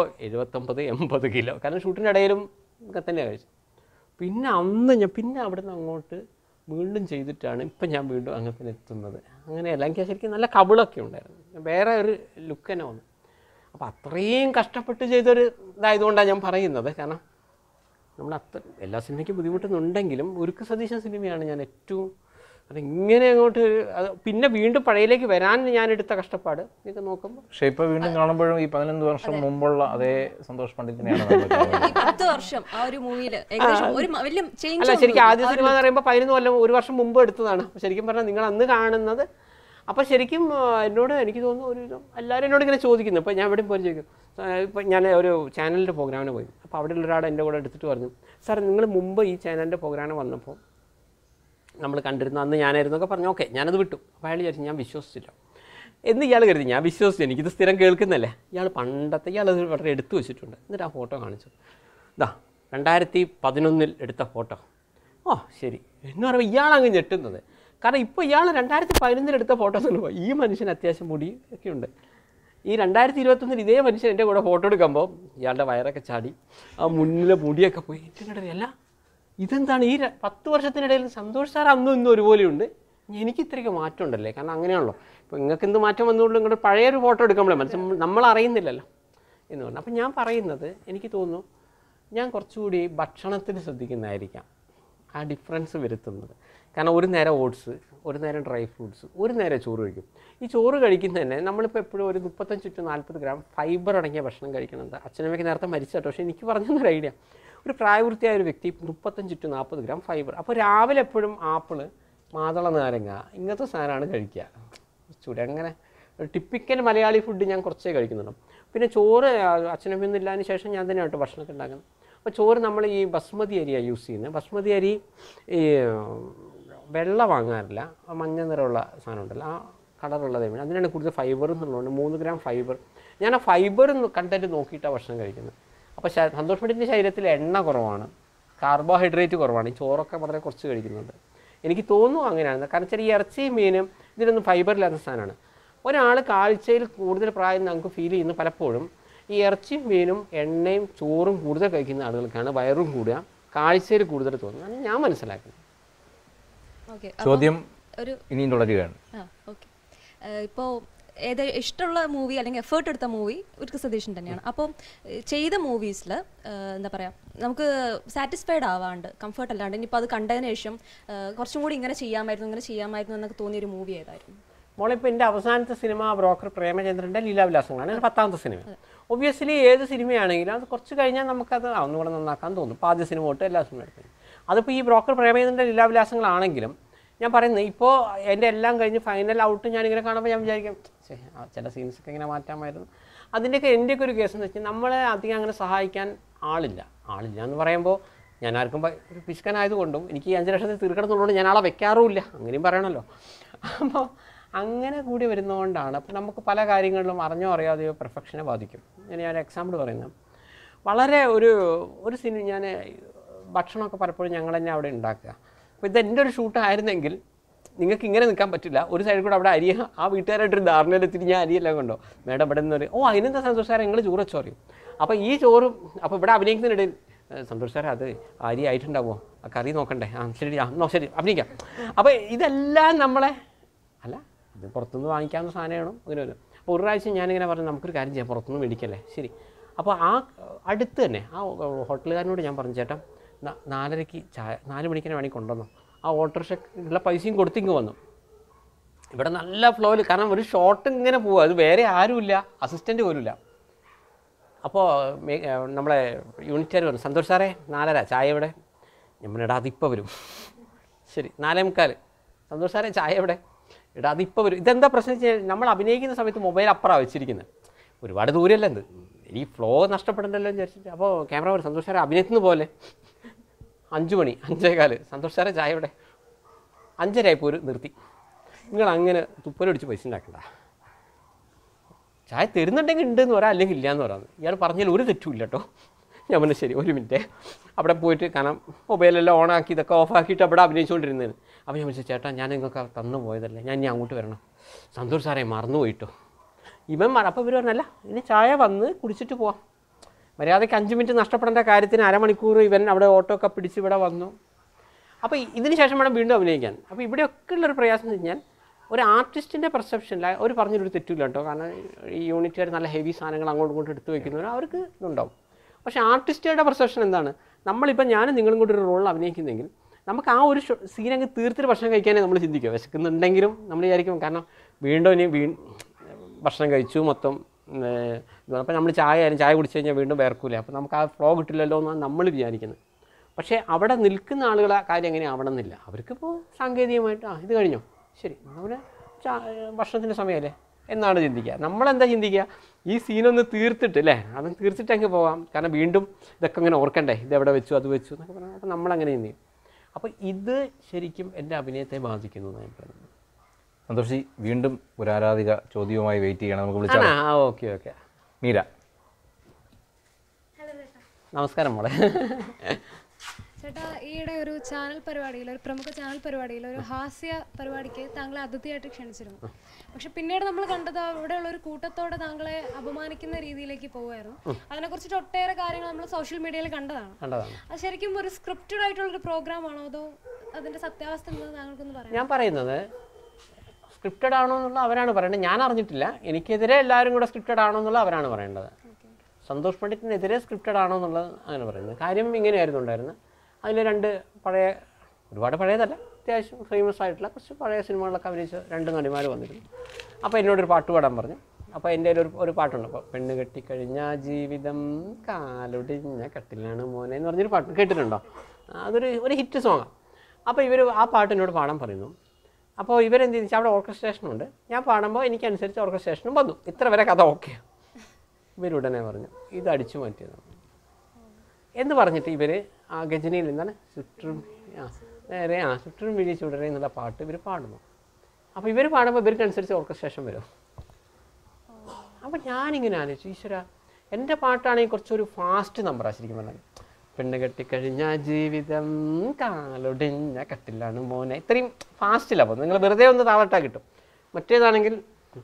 79-80 കിലോ, കാരണം ഷൂട്ടിൻ്റെ ഇടയിലും ഒക്കെ തന്നെയാണ് കഴിച്ചു. പിന്നെ അന്ന് ഞാൻ പിന്നെ അവിടെ നിന്ന് അങ്ങോട്ട് വീണ്ടും ചെയ്തിട്ടാണ് ഇപ്പം ഞാൻ വീണ്ടും അങ്ങനെ തന്നെ എത്തുന്നത്. അങ്ങനെയല്ല, എനിക്ക് ശരിക്കും നല്ല കവിളൊക്കെ ഉണ്ടായിരുന്നു, വേറെ ഒരു ലുക്ക് തന്നെ വന്നു. അപ്പോൾ അത്രയും കഷ്ടപ്പെട്ട് ചെയ്തൊരു ഇതായതുകൊണ്ടാണ് ഞാൻ പറയുന്നത്. കാരണം നമ്മൾ എല്ലാ സിനിമയ്ക്കും ബുദ്ധിമുട്ടുന്നുണ്ടെങ്കിലും ഉരുക്ക് സതീശൻ സിനിമയാണ് ഞാൻ ഏറ്റവും ഇങ്ങനെ അങ്ങോട്ട് പിന്നെ വീണ്ടും പഴയയിലേക്ക് വരാൻ ഞാൻ എടുത്ത കഷ്ടപ്പാട് ഇതൊക്കെ നോക്കുമ്പോൾ. പക്ഷേ ഇപ്പോൾ വീണ്ടും കാണുമ്പോഴും ഈ 15 വർഷം മുമ്പുള്ള അതേ സന്തോഷ് പണ്ഡിറ്റിനെയാണ്. 10 വർഷം ആ ഒരു മൂവിയിൽ അല്ല, ശരിക്കും ആദ്യ സിനിമ എന്ന് പറയുമ്പോൾ 11 കൊല്ലം 1 വർഷം മുമ്പ് എടുത്തതാണ്. ശരിക്കും പറഞ്ഞാൽ നിങ്ങൾ അന്ന് കാണുന്നത്. അപ്പോൾ ശരിക്കും എന്നോട് എനിക്ക് തോന്നുന്നു ഒരു എല്ലാവരും എന്നോട് ഇങ്ങനെ ചോദിക്കുന്നു. ഇപ്പോൾ ഞാൻ എവിടെയും പോയി ചോദിക്കും. ഇപ്പോൾ ഞാൻ ഒരു ചാനലിൻ്റെ പ്രോഗ്രാമിന് പോയി. അപ്പോൾ അവിടെയുള്ള ഒരാൾ എൻ്റെ കൂടെ എടുത്തിട്ട് പറഞ്ഞു, സാർ നിങ്ങൾ മുമ്പ് ഈ ചാനലിൻ്റെ പ്രോഗ്രാമിന് വന്നപ്പോൾ നമ്മൾ കണ്ടിരുന്നു, അന്ന് ഞാനായിരുന്നൊക്കെ പറഞ്ഞു. ഓക്കെ, ഞാനത് വിട്ടു. അപ്പോൾ അയാൾ വിചാരിച്ചു ഞാൻ വിശ്വസിച്ചില്ല എന്ന് ഇയാൾ കരുതി. ഞാൻ വിശ്വസിച്ചു, എനിക്കിത് സ്ഥിരം കേൾക്കുന്നല്ലേ. ഇയാൾ പണ്ടത്തെ ഇയാളത് വളരെ എടുത്തു വെച്ചിട്ടുണ്ട്. എന്നിട്ട് ആ ഫോട്ടോ കാണിച്ചു. ഇതാ 2011 എടുത്ത ഫോട്ടോ, ഓ ശരി എന്ന് പറയുമ്പോൾ ഇയാളങ്ങ് ഞെട്ടുന്നത്. കാരണം ഇപ്പോൾ ഇയാൾ 2011 എടുത്ത ഫോട്ടോസ് ഉണ്ട്. ഈ മനുഷ്യന് അത്യാവശ്യം മുടി ഒക്കെ ഉണ്ട്. ഈ 2021 ഇതേ മനുഷ്യൻ എൻ്റെ കൂടെ ഫോട്ടോ എടുക്കുമ്പോൾ ഇയാളുടെ വയറൊക്കെ ചാടി, ആ മുന്നിലെ മുടിയൊക്കെ പോയി. എൻ്റെ അല്ല ഇതെന്താണ് ഈ 10 വർഷത്തിനിടയിൽ സന്തോഷ് സാർ അന്നും ഇന്നും ഒരുപോലെയുണ്ട്, എനിക്ക് ഇത്രയ്ക്ക് മാറ്റം ഉണ്ടല്ലേ. കാരണം അങ്ങനെയാണല്ലോ, ഇപ്പോൾ നിങ്ങൾക്ക് എന്ത് മാറ്റം വന്നുകൊണ്ട് നിങ്ങളുടെ പഴയൊരു ഫോട്ടോ എടുക്കുമ്പോഴേ മനസ്സിൽ നമ്മൾ അറിയുന്നില്ലല്ലോ എന്ന് പറഞ്ഞു. അപ്പം ഞാൻ പറയുന്നത്, എനിക്ക് തോന്നുന്നു ഞാൻ കുറച്ചുകൂടി ഭക്ഷണത്തിന് ശ്രദ്ധിക്കുന്നതായിരിക്കാം ആ ഡിഫറൻസ് വരുത്തുന്നത്. കാരണം ഒരു നേരം ഓട്സ്, ഒരു നേരം ഡ്രൈ ഫ്രൂട്ട്സ്, ഒരു നേരം ചോറ് കഴിക്കും. ഈ ചോറ് കഴിക്കുന്നത് തന്നെ നമ്മളിപ്പോൾ എപ്പോഴും ഒരു 35 to 40 ഗ്രാം ഫൈബർ അടങ്ങിയ ഭക്ഷണം കഴിക്കണത്. അച്ഛനമ്മയ്ക്ക് നേരത്തെ മരിച്ചട്ടോ, പക്ഷേ എനിക്ക് പറഞ്ഞൊരു ഐഡിയ, ഒരു പ്രായപൂർത്തിയായ ഒരു വ്യക്തി 35 to 40 ഗ്രാം ഫൈബർ. അപ്പോൾ രാവിലെ എപ്പോഴും ആപ്പിള്, മാതള നാരങ്ങ ഇങ്ങനത്തെ സാധനമാണ് കഴിക്കുക. ചൂട് അങ്ങനെ ഒരു ടിപ്പിക്കൽ മലയാളി ഫുഡ് ഞാൻ കുറച്ചേ കഴിക്കുന്നുള്ളൂ. പിന്നെ ചോറ് അച്ഛനമ്മയൊന്നും ഇല്ലാതിന് ശേഷം ഞാൻ തന്നെ കേട്ടോ ഭക്ഷണമൊക്കെ ഉണ്ടാക്കുന്നത്. അപ്പോൾ ചോറ് നമ്മൾ ഈ ബസ്മതി അരിയാണ് യൂസ് ചെയ്യുന്നത്. ബസ്മതി അരി ഈ വെള്ള വാങ്ങാറില്ല, മഞ്ഞ നിറമുള്ള സാധനം ഉണ്ടല്ലോ, ആ കളറുള്ളത് വേണം. അതിനാണ് കൂടുതൽ ഫൈബർ എന്നുള്ളതുകൊണ്ട് 3 ഗ്രാം ഫൈബർ. ഞാൻ ആ ഫൈബർ കണ്ടൻറ്റ് നോക്കിയിട്ടാണ് ഭക്ഷണം കഴിക്കുന്നത്. അപ്പോൾ സന്തോഷ് പണ്ഡിറ്റിൻ്റെ ശരീരത്തിൽ എണ്ണ കുറവാണ്, കാർബോഹൈഡ്രേറ്റ് കുറവാണ്, ഈ ചോറൊക്കെ വളരെ കുറച്ച് കഴിക്കുന്നുണ്ട്. എനിക്ക് തോന്നുന്നു അങ്ങനെയാണ്. കാരണം വെച്ചാൽ ഈ ഇറച്ചിയും മീനും ഇതിനൊന്നും ഫൈബറില്ലാത്ത സാധനമാണ്. ഒരാൾ കാഴ്ചയിൽ കൂടുതൽ പ്രായം നമുക്ക് ഫീൽ ചെയ്യുന്നത് പലപ്പോഴും ഈ ഇറച്ചിയും മീനും എണ്ണയും ചോറും കൂടുതൽ കഴിക്കുന്ന ആളുകൾക്കാണ് വയറും കൂടുക, കാഴ്ചയിൽ കൂടുതൽ തോന്നുന്നത് ഞാൻ മനസ്സിലാക്കുന്നത്. ചോദ്യം ഇനിയും തുടരുകയാണ്. ഇപ്പോൾ ഏത് ഇഷ്ടമുള്ള മൂവി അല്ലെങ്കിൽ എഫേർട്ട് എടുത്ത മൂവി ഒരു സജഷൻ തന്നെയാണ്. അപ്പോൾ ചെയ്ത മൂവീസിൽ എന്താ പറയുക, നമുക്ക് സാറ്റിസ്ഫൈഡ് ആവാണ്ട് കംഫർട്ട് അല്ലാണ്ട് ഇനിയിപ്പോൾ അത് കണ്ടതിന് ശേഷം കുറച്ചും കൂടി ഇങ്ങനെ ചെയ്യാമായിരുന്നു എന്നൊക്കെ തോന്നിയൊരു മൂവി ഏതായിരുന്നു? മോളിപ്പോൾ എൻ്റെ അവസാനത്തെ സിനിമ ബ്രോക്കർ പ്രേമചന്ദ്രൻ്റെ ലീലാവിലാസങ്ങളാണ്. എൻ്റെ 10ാമത്തെ സിനിമ. ഒബ്വിയസ്ലി ഏത് സിനിമയാണെങ്കിലും അത് കുറച്ച് കഴിഞ്ഞാൽ നമുക്കത് ഒന്നുകൂടെ നന്നാക്കാൻ തോന്നും. ഇപ്പോൾ ആദ്യ സിനിമ തൊട്ട് എല്ലാ സിനിമ എടുക്കും. അതിപ്പോൾ ഈ ബ്രോക്കർ പ്രേമചന്ദ്രൻ്റെ ലീലാവിലാസങ്ങളാണെങ്കിലും ഞാൻ പറയുന്നത്, ഇപ്പോൾ എൻ്റെ എല്ലാം കഴിഞ്ഞ് ഫൈനൽ ഔട്ട് ഞാനിങ്ങനെ കാണുമ്പോൾ ഞാൻ വിചാരിക്കും ചില സീൻസൊക്കെ ഇങ്ങനെ മാറ്റാമായിരുന്നു. അതിൻ്റെയൊക്കെ എൻ്റെയൊക്കെ ഒരു കേസ് എന്ന് വെച്ചാൽ നമ്മളെ അധികം അങ്ങനെ സഹായിക്കാൻ ആളില്ല എന്ന് പറയുമ്പോൾ ഞാൻ ആർക്കും ഒരു പിശുക്കനായതുകൊണ്ടും എനിക്ക് ഈ 5 ലക്ഷത്തിൽ തീർക്കണമെന്നുള്ളതുകൊണ്ട് ഞാൻ ആളെ വെക്കാറുമില്ല, അങ്ങനെയും പറയണമല്ലോ. അപ്പോൾ അങ്ങനെ കൂടി വരുന്നതുകൊണ്ടാണ്. അപ്പോൾ നമുക്ക് പല കാര്യങ്ങളിലും അറിഞ്ഞോ അറിയാതെയോ പെർഫെക്ഷനെ ബാധിക്കും. ഞാൻ എക്സാമ്പിൾ പറയുന്നത്, വളരെ ഒരു സിനിമ ഞാൻ ഭക്ഷണമൊക്കെ പലപ്പോഴും ഞങ്ങൾ തന്നെ അവിടെ ഉണ്ടാക്കുക. അപ്പോൾ ഇതെൻ്റെ ഒരു ഷൂട്ട് ആയിരുന്നെങ്കിൽ നിങ്ങൾക്ക് ഇങ്ങനെ നിൽക്കാൻ പറ്റില്ല, ഒരു സൈഡിൽ കൂടെ അവിടെ അരി, ആ വീട്ടുകാരായിട്ടൊരു ധാരണയിലെത്തിട്ട് ഞാൻ അരിയെല്ലാം കൊണ്ടോ മേഡം ഇവിടെ നിന്ന് പറയും, അതിനെന്താ സന്തോഷ് സാറേ നിങ്ങൾ ചോറ് വെച്ചോ പറയും. അപ്പോൾ ഈ ചോറും അപ്പോൾ ഇവിടെ അഭിനയിക്കുന്നതിനിടയിൽ സന്തോഷ് സാറേ അത് അരി ആയിട്ടുണ്ടാവുമോ, ആ കറി നോക്കണ്ടേ, ശരി ശരി അഭിനയിക്കാം. അപ്പോൾ ഇതെല്ലാം നമ്മളെ അല്ല ഇത് പുറത്തുനിന്ന് വാങ്ങിക്കാവുന്ന സാധനമാണോ അങ്ങനെ വരും. അപ്പോൾ ഒരു പ്രാവശ്യം ഞാനിങ്ങനെ പറഞ്ഞു നമുക്കൊരു കാര്യം ചെയ്യാം, പുറത്തുനിന്ന് മേടിക്കല്ലേ, ശരി. അപ്പോൾ ആ അടുത്ത് തന്നെ ആ ഹോട്ടലുകാരനോട് ഞാൻ പറഞ്ഞു, ചേട്ടാ 4:30 ചായ 4 മണിക്ക് വേണമെങ്കിൽ കൊണ്ടുവന്നു. ആ ഓട്ടോറിക്ഷയുള്ള പൈസയും കൊടുത്തിങ്ങ് വന്നു. ഇവിടെ നല്ല ഫ്ലോയിൽ, കാരണം ഒരു ഷോട്ട് ഇങ്ങനെ പോവുക, അത് വേറെ ആരുമില്ല, അസിസ്റ്റൻ്റ് പോലുമില്ല. അപ്പോൾ നമ്മളെ യൂണിറ്റുകാർ പറഞ്ഞു, സന്തോഷ് സാറേ 4:30 ചായ എവിടെ? ഞാൻ പറഞ്ഞു അതിപ്പോൾ വരും. ശരി 4:45 സന്തോഷ് സാറേ ചായ എവിടെ? അതിപ്പോൾ വരും. ഇതെന്താ പ്രശ്നം വെച്ചാൽ നമ്മൾ അഭിനയിക്കുന്ന സമയത്ത് മൊബൈൽ അപ്പുറമാണ് വെച്ചിരിക്കുന്നത്, ഒരുപാട് ദൂരമല്ല എന്ത്, ഈ ഫ്ലോ നഷ്ടപ്പെടണ്ടല്ലോ എന്ന് വിചാരിച്ചിട്ട്. അപ്പോൾ ക്യാമറ പറഞ്ഞു, സന്തോഷ് സാറേ അഭിനയത്തിന് പോലെ 5 മണി 5:15 സന്തോഷ് സാറേ ചായ ഇവിടെ 5:30 ആയപ്പോൾ ഒരു നിർത്തി. നിങ്ങൾ അങ്ങനെ തുപ്പലടിച്ച് പൈസ ഉണ്ടാക്കണ്ട, ചായ തരുന്നുണ്ടെങ്കിൽ ഉണ്ടെന്ന് പറയാം, അല്ലെങ്കിൽ ഇല്ലയെന്ന് പറയാമെന്ന്. ഇയാൾ പറഞ്ഞാൽ ഒരു തെറ്റുമില്ല കേട്ടോ. ഞാൻ പറഞ്ഞു ശരി 1 മിനിറ്റ് അവിടെ പോയിട്ട്, കാരണം മൊബൈലെല്ലാം ഓണാക്കി ഇതൊക്കെ ഓഫാക്കിയിട്ട് അവിടെ അഭിനയിച്ചുകൊണ്ടിരുന്നതിന്. അപ്പോൾ ഞാൻ വിളിച്ചു, ചേട്ടാ ഞാൻ നിങ്ങൾക്ക് തന്നു പോയതല്ലേ, ഞാൻ ഇനി അങ്ങോട്ട് വരണം. സന്തോഷ് സാറേ മറന്നു പോയിട്ടോ. അപ്പോൾ ഇവർ പറഞ്ഞല്ല ഇനി ചായ വന്ന് കുടിച്ചിട്ട് പോവാം, മര്യാദയ്ക്ക് 5 മിനിറ്റ് നഷ്ടപ്പെടേണ്ട കാര്യത്തിന് അരമണിക്കൂർ ഇവൻ അവിടെ ഓട്ടോ ഒക്കെ പിടിച്ച് ഇവിടെ വന്നു. അപ്പോൾ ഇതിന് ശേഷം വേണം വീണ്ടും അഭിനയിക്കാൻ. അപ്പോൾ ഇവിടെയൊക്കെ ഉള്ളൊരു പ്രയാസം എന്ന് വെച്ചാൽ ഒരു ആർട്ടിസ്റ്റിൻ്റെ പെർസെപ്ഷനിൽ ഒരു പറഞ്ഞൊരു തെറ്റില്ല കേട്ടോ. കാരണം ഈ യൂണിറ്റുകാർ നല്ല ഹെവി സാധനങ്ങൾ അങ്ങോട്ടും ഇങ്ങോട്ടും എടുത്ത് വയ്ക്കുന്നവർ അവർക്ക് ഇതുണ്ടാവും. പക്ഷേ ആർട്ടിസ്റ്റുകളുടെ പെർസെപ്ഷൻ എന്താണ്, നമ്മളിപ്പോൾ ഞാനും നിങ്ങളും കൂടി ഒരു റോളിൽ അഭിനയിക്കുന്നെങ്കിൽ നമുക്ക് ആ ഒരു സീനങ്ങ് തീർത്തിട്ട് ഭക്ഷണം കഴിക്കാനേ നമ്മൾ ചിന്തിക്കുക. വിശക്കുന്നുണ്ടെങ്കിലും നമ്മൾ വിചാരിക്കും, കാരണം വീണ്ടും ഇനി ഭക്ഷണം കഴിച്ചു മൊത്തം. അപ്പോൾ നമ്മൾ ചായ കുടിച്ച് കഴിഞ്ഞാൽ വീണ്ടും വേർക്കൂലേ, അപ്പോൾ നമുക്ക് ആ ഫ്ലോ കിട്ടില്ലല്ലോ എന്നാണ് നമ്മൾ വിചാരിക്കുന്നത്. പക്ഷേ അവിടെ നിൽക്കുന്ന ആളുകളെ കാര്യം അങ്ങനെ ആവണമെന്നില്ല. അവർക്കിപ്പോൾ സാങ്കേതികമായിട്ട് ഇത് കഴിഞ്ഞോ ശരി നമ്മുടെ ഭക്ഷണത്തിൻ്റെ സമയമല്ലേ എന്നാണ് ചിന്തിക്കുക. നമ്മളെന്താ ചിന്തിക്കുക, ഈ സീനൊന്ന് തീർത്തിട്ട് അല്ലേ, അത് തീർത്തിട്ട് അങ്ങ് പോകാം, കാരണം വീണ്ടും ഇതൊക്കെ ഇങ്ങനെ ഓർക്കണ്ടേ, ഇതെവിടെ വെച്ചു അത് വെച്ചു എന്നൊക്കെ പറയാം. അപ്പോൾ നമ്മളങ്ങനെ ചിന്തിക്കും. അപ്പോൾ ഇത് ശരിക്കും എൻ്റെ അഭിനയത്തെ ബാധിക്കുന്നു എന്നാണ് പറയുന്നത്. സന്തോഷി വീണ്ടും ഒരു ആരാധിക ചോദ്യവുമായി വെയിറ്റ് ചെയ്യണം, നമുക്ക് വിളിച്ചാൽ. ഓക്കെ മീര നമസ്കാരം മോളെ. ചേട്ടാ, ഈയിടെ ഒരു ചാനൽ പരിപാടിയിൽ, ഒരു പ്രമുഖ ചാനൽ പരിപാടിയിൽ ഒരു ഹാസ്യ പരിപാടിക്ക് താങ്കളെ അതിഥിയായിട്ട് ക്ഷണിച്ചിരുന്നു. പക്ഷെ പിന്നീട് നമ്മൾ കണ്ടത് അവിടെയുള്ള ഒരു കൂട്ടത്തോടെ താങ്കളെ അപമാനിക്കുന്ന രീതിയിലേക്ക് പോവുമായിരുന്നു. അതിനെക്കുറിച്ചിട്ട് ഒട്ടേറെ കാര്യങ്ങൾ നമ്മൾ സോഷ്യൽ മീഡിയയിൽ കണ്ടതാണ്. അത് ശരിക്കും ഒരു സ്ക്രിപ്റ്റഡ് ആയിട്ടുള്ളൊരു പ്രോഗ്രാം ആണോ, അതോ അതിന്റെ സത്യാവസ്ഥ എന്താണെന്ന് താങ്കൾക്കൊന്ന് പറയാം? ഞാൻ പറയുന്നത് സ്ക്രിപ്റ്റഡ് ആണോ എന്നുള്ള അവരാണ് പറയേണ്ടത്, ഞാൻ അറിഞ്ഞിട്ടില്ല. എനിക്കെതിരെ എല്ലാവരും കൂടെ സ്ക്രിപ്റ്റഡ് ആണോ എന്നുള്ള അവരാണ് പറയേണ്ടത്. സന്തോഷ് പണ്ഡിറ്റിനെതിരെ സ്ക്രിപ്റ്റഡ് ആണോ എന്നുള്ളത് അങ്ങനെ പറയുന്നത്. കാര്യം ഇങ്ങനെയായിരുന്നു ഉണ്ടായിരുന്നത്. അതിൽ രണ്ട് പഴയ, ഒരുപാട് പഴയതല്ല, അത്യാവശ്യം ഫേമസ് ആയിട്ടുള്ള കുറച്ച് പഴയ സിനിമകളിലൊക്കെ അഭിനയിച്ച രണ്ട് നടിമാർ വന്നിരുന്നു. അപ്പോൾ എന്നോടൊരു പാട്ട് പാടാൻ പറഞ്ഞു. അപ്പോൾ എൻ്റെ ഒരു പാട്ടുണ്ട്, അപ്പോൾ പെണ്ണ് കെട്ടിക്കഴിഞ്ഞ ജീവിതം കാലൊടിഞ്ഞ കട്ടിലാണ് മോനെ എന്ന് പറഞ്ഞൊരു പാട്ട് കേട്ടിട്ടുണ്ടോ? അതൊരു ഹിറ്റ് സോങ്ങാണ്. അപ്പോൾ ഇവർ ആ പാട്ട് എന്നോട് പാടാൻ പറയുന്നു. അപ്പോൾ ഇവരെന്ത് വെച്ചാൽ അവിടെ ഓർക്കസ്ട്രേഷനുണ്ട്. ഞാൻ പാടുമ്പോൾ എനിക്കനുസരിച്ച് ഓർക്കസ്ട്രേഷനും വന്നു. ഇത്ര വരെ കഥ ഓക്കെ. ഇവരുടനെ പറഞ്ഞു ഇത് അടിച്ചു മാറ്റിയതാണ് എന്ന് പറഞ്ഞിട്ട് ഇവർ ആ ഗജനിയിൽ നിന്നാണ് ചുറ്റും നേരെ ചുറ്റും വിഴി ചുടരേ എന്നുള്ള പാട്ട് ഇവർ പാടുന്നു. അപ്പോൾ ഇവർ പാടുമ്പോൾ ഇവർക്കനുസരിച്ച് ഓർക്കസ്ട്രേഷൻ വരും. അപ്പോൾ ഞാനിങ്ങനെ ആലോചിച്ചു, ഈശ്വര, എൻ്റെ പാട്ടാണെങ്കിൽ കുറച്ചൊരു ഫാസ്റ്റ് നമ്പറാണ് ശരിക്കും പറഞ്ഞാൽ. പെണ്ണ് കെട്ടിക്കഴിഞ്ഞ ജീവിതം കാലൊടിഞ്ഞ കട്ടിലാണ് മോനെ, ഇത്രയും ഫാസ്റ്റില്ല. അപ്പോൾ നിങ്ങൾ വെറുതെ ഒന്ന് താവട്ടാ കിട്ടും. മറ്റേതാണെങ്കിൽ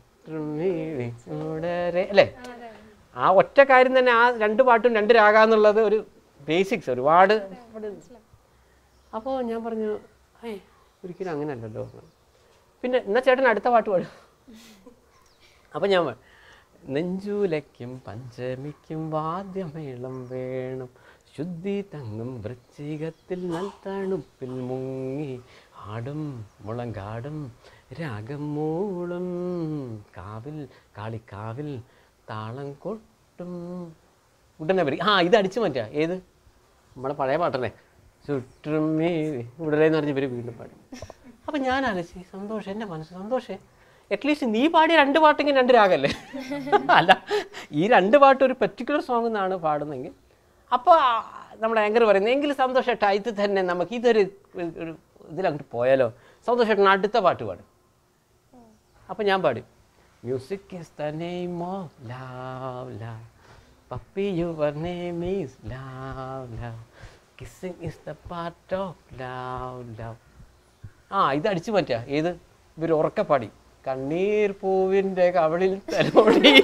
അല്ലേ, ആ ഒറ്റ കാര്യം തന്നെ, ആ രണ്ട് പാട്ടും രണ്ട് രാഗാന്നുള്ളത് ഒരു ബേസിക്സ് ഒരുപാട്. അപ്പോൾ ഞാൻ പറഞ്ഞു ഒരിക്കലും അങ്ങനെയല്ലല്ലോ. പിന്നെ എന്നാൽ ചേട്ടൻ അടുത്ത പാട്ട് പാടും. അപ്പോൾ ഞാൻ നെഞ്ചൂലയ്ക്കും പഞ്ചമിക്കും വാദ്യമേളം വേണം, ശുദ്ധി തങ്ങും വൃശ്ചികത്തിൽ നൽത്തണുപ്പിൽ മുങ്ങി ആടും മുളങ്കാടും രാഗം മൂളും കാവിൽ കാളിക്കാവിൽ താളം കൊട്ടും ഉടനെ വരും. ഇത് അടിച്ചു മാറ്റുക. ഏത് നമ്മളെ പഴയ പാട്ടല്ലേ, ചുറ്റും ഉടലെന്ന് പറഞ്ഞ് ഇവർ വീണ്ടും പാടി. അപ്പം ഞാൻ ആലോചിച്ച്, സന്തോഷം, എൻ്റെ മനസ്സ് സന്തോഷേ, അറ്റ്ലീസ്റ്റ് നീ പാടിയ രണ്ട് പാട്ടെങ്കിൽ രണ്ട് രാഗല്ലേ. അല്ല, ഈ രണ്ട് പാട്ട് ഒരു പെർട്ടിക്കുലർ സോങ് എന്നാണ് പാടുന്നതെങ്കിൽ അപ്പോൾ നമ്മുടെ ആങ്കർ പറയുന്നത് എങ്കിൽ സന്തോഷേട്ടാ ഇത് തന്നെ നമുക്ക് ഇതൊരു ഇതിലങ്ങോട്ട് പോയാലോ, സന്തോഷേട്ടൻ അടുത്ത പാട്ട് പാടും. അപ്പം ഞാൻ പാടി music is the name of love love puppy your name is love love kissing is the part of love love. ഇത് അടിച്ചു മാറ്റുക. ഏത് ഇവർ ഉറക്കെ പാടി കണ്ണീർ പൂവിൻ്റെ കവളിൽ തലോടി.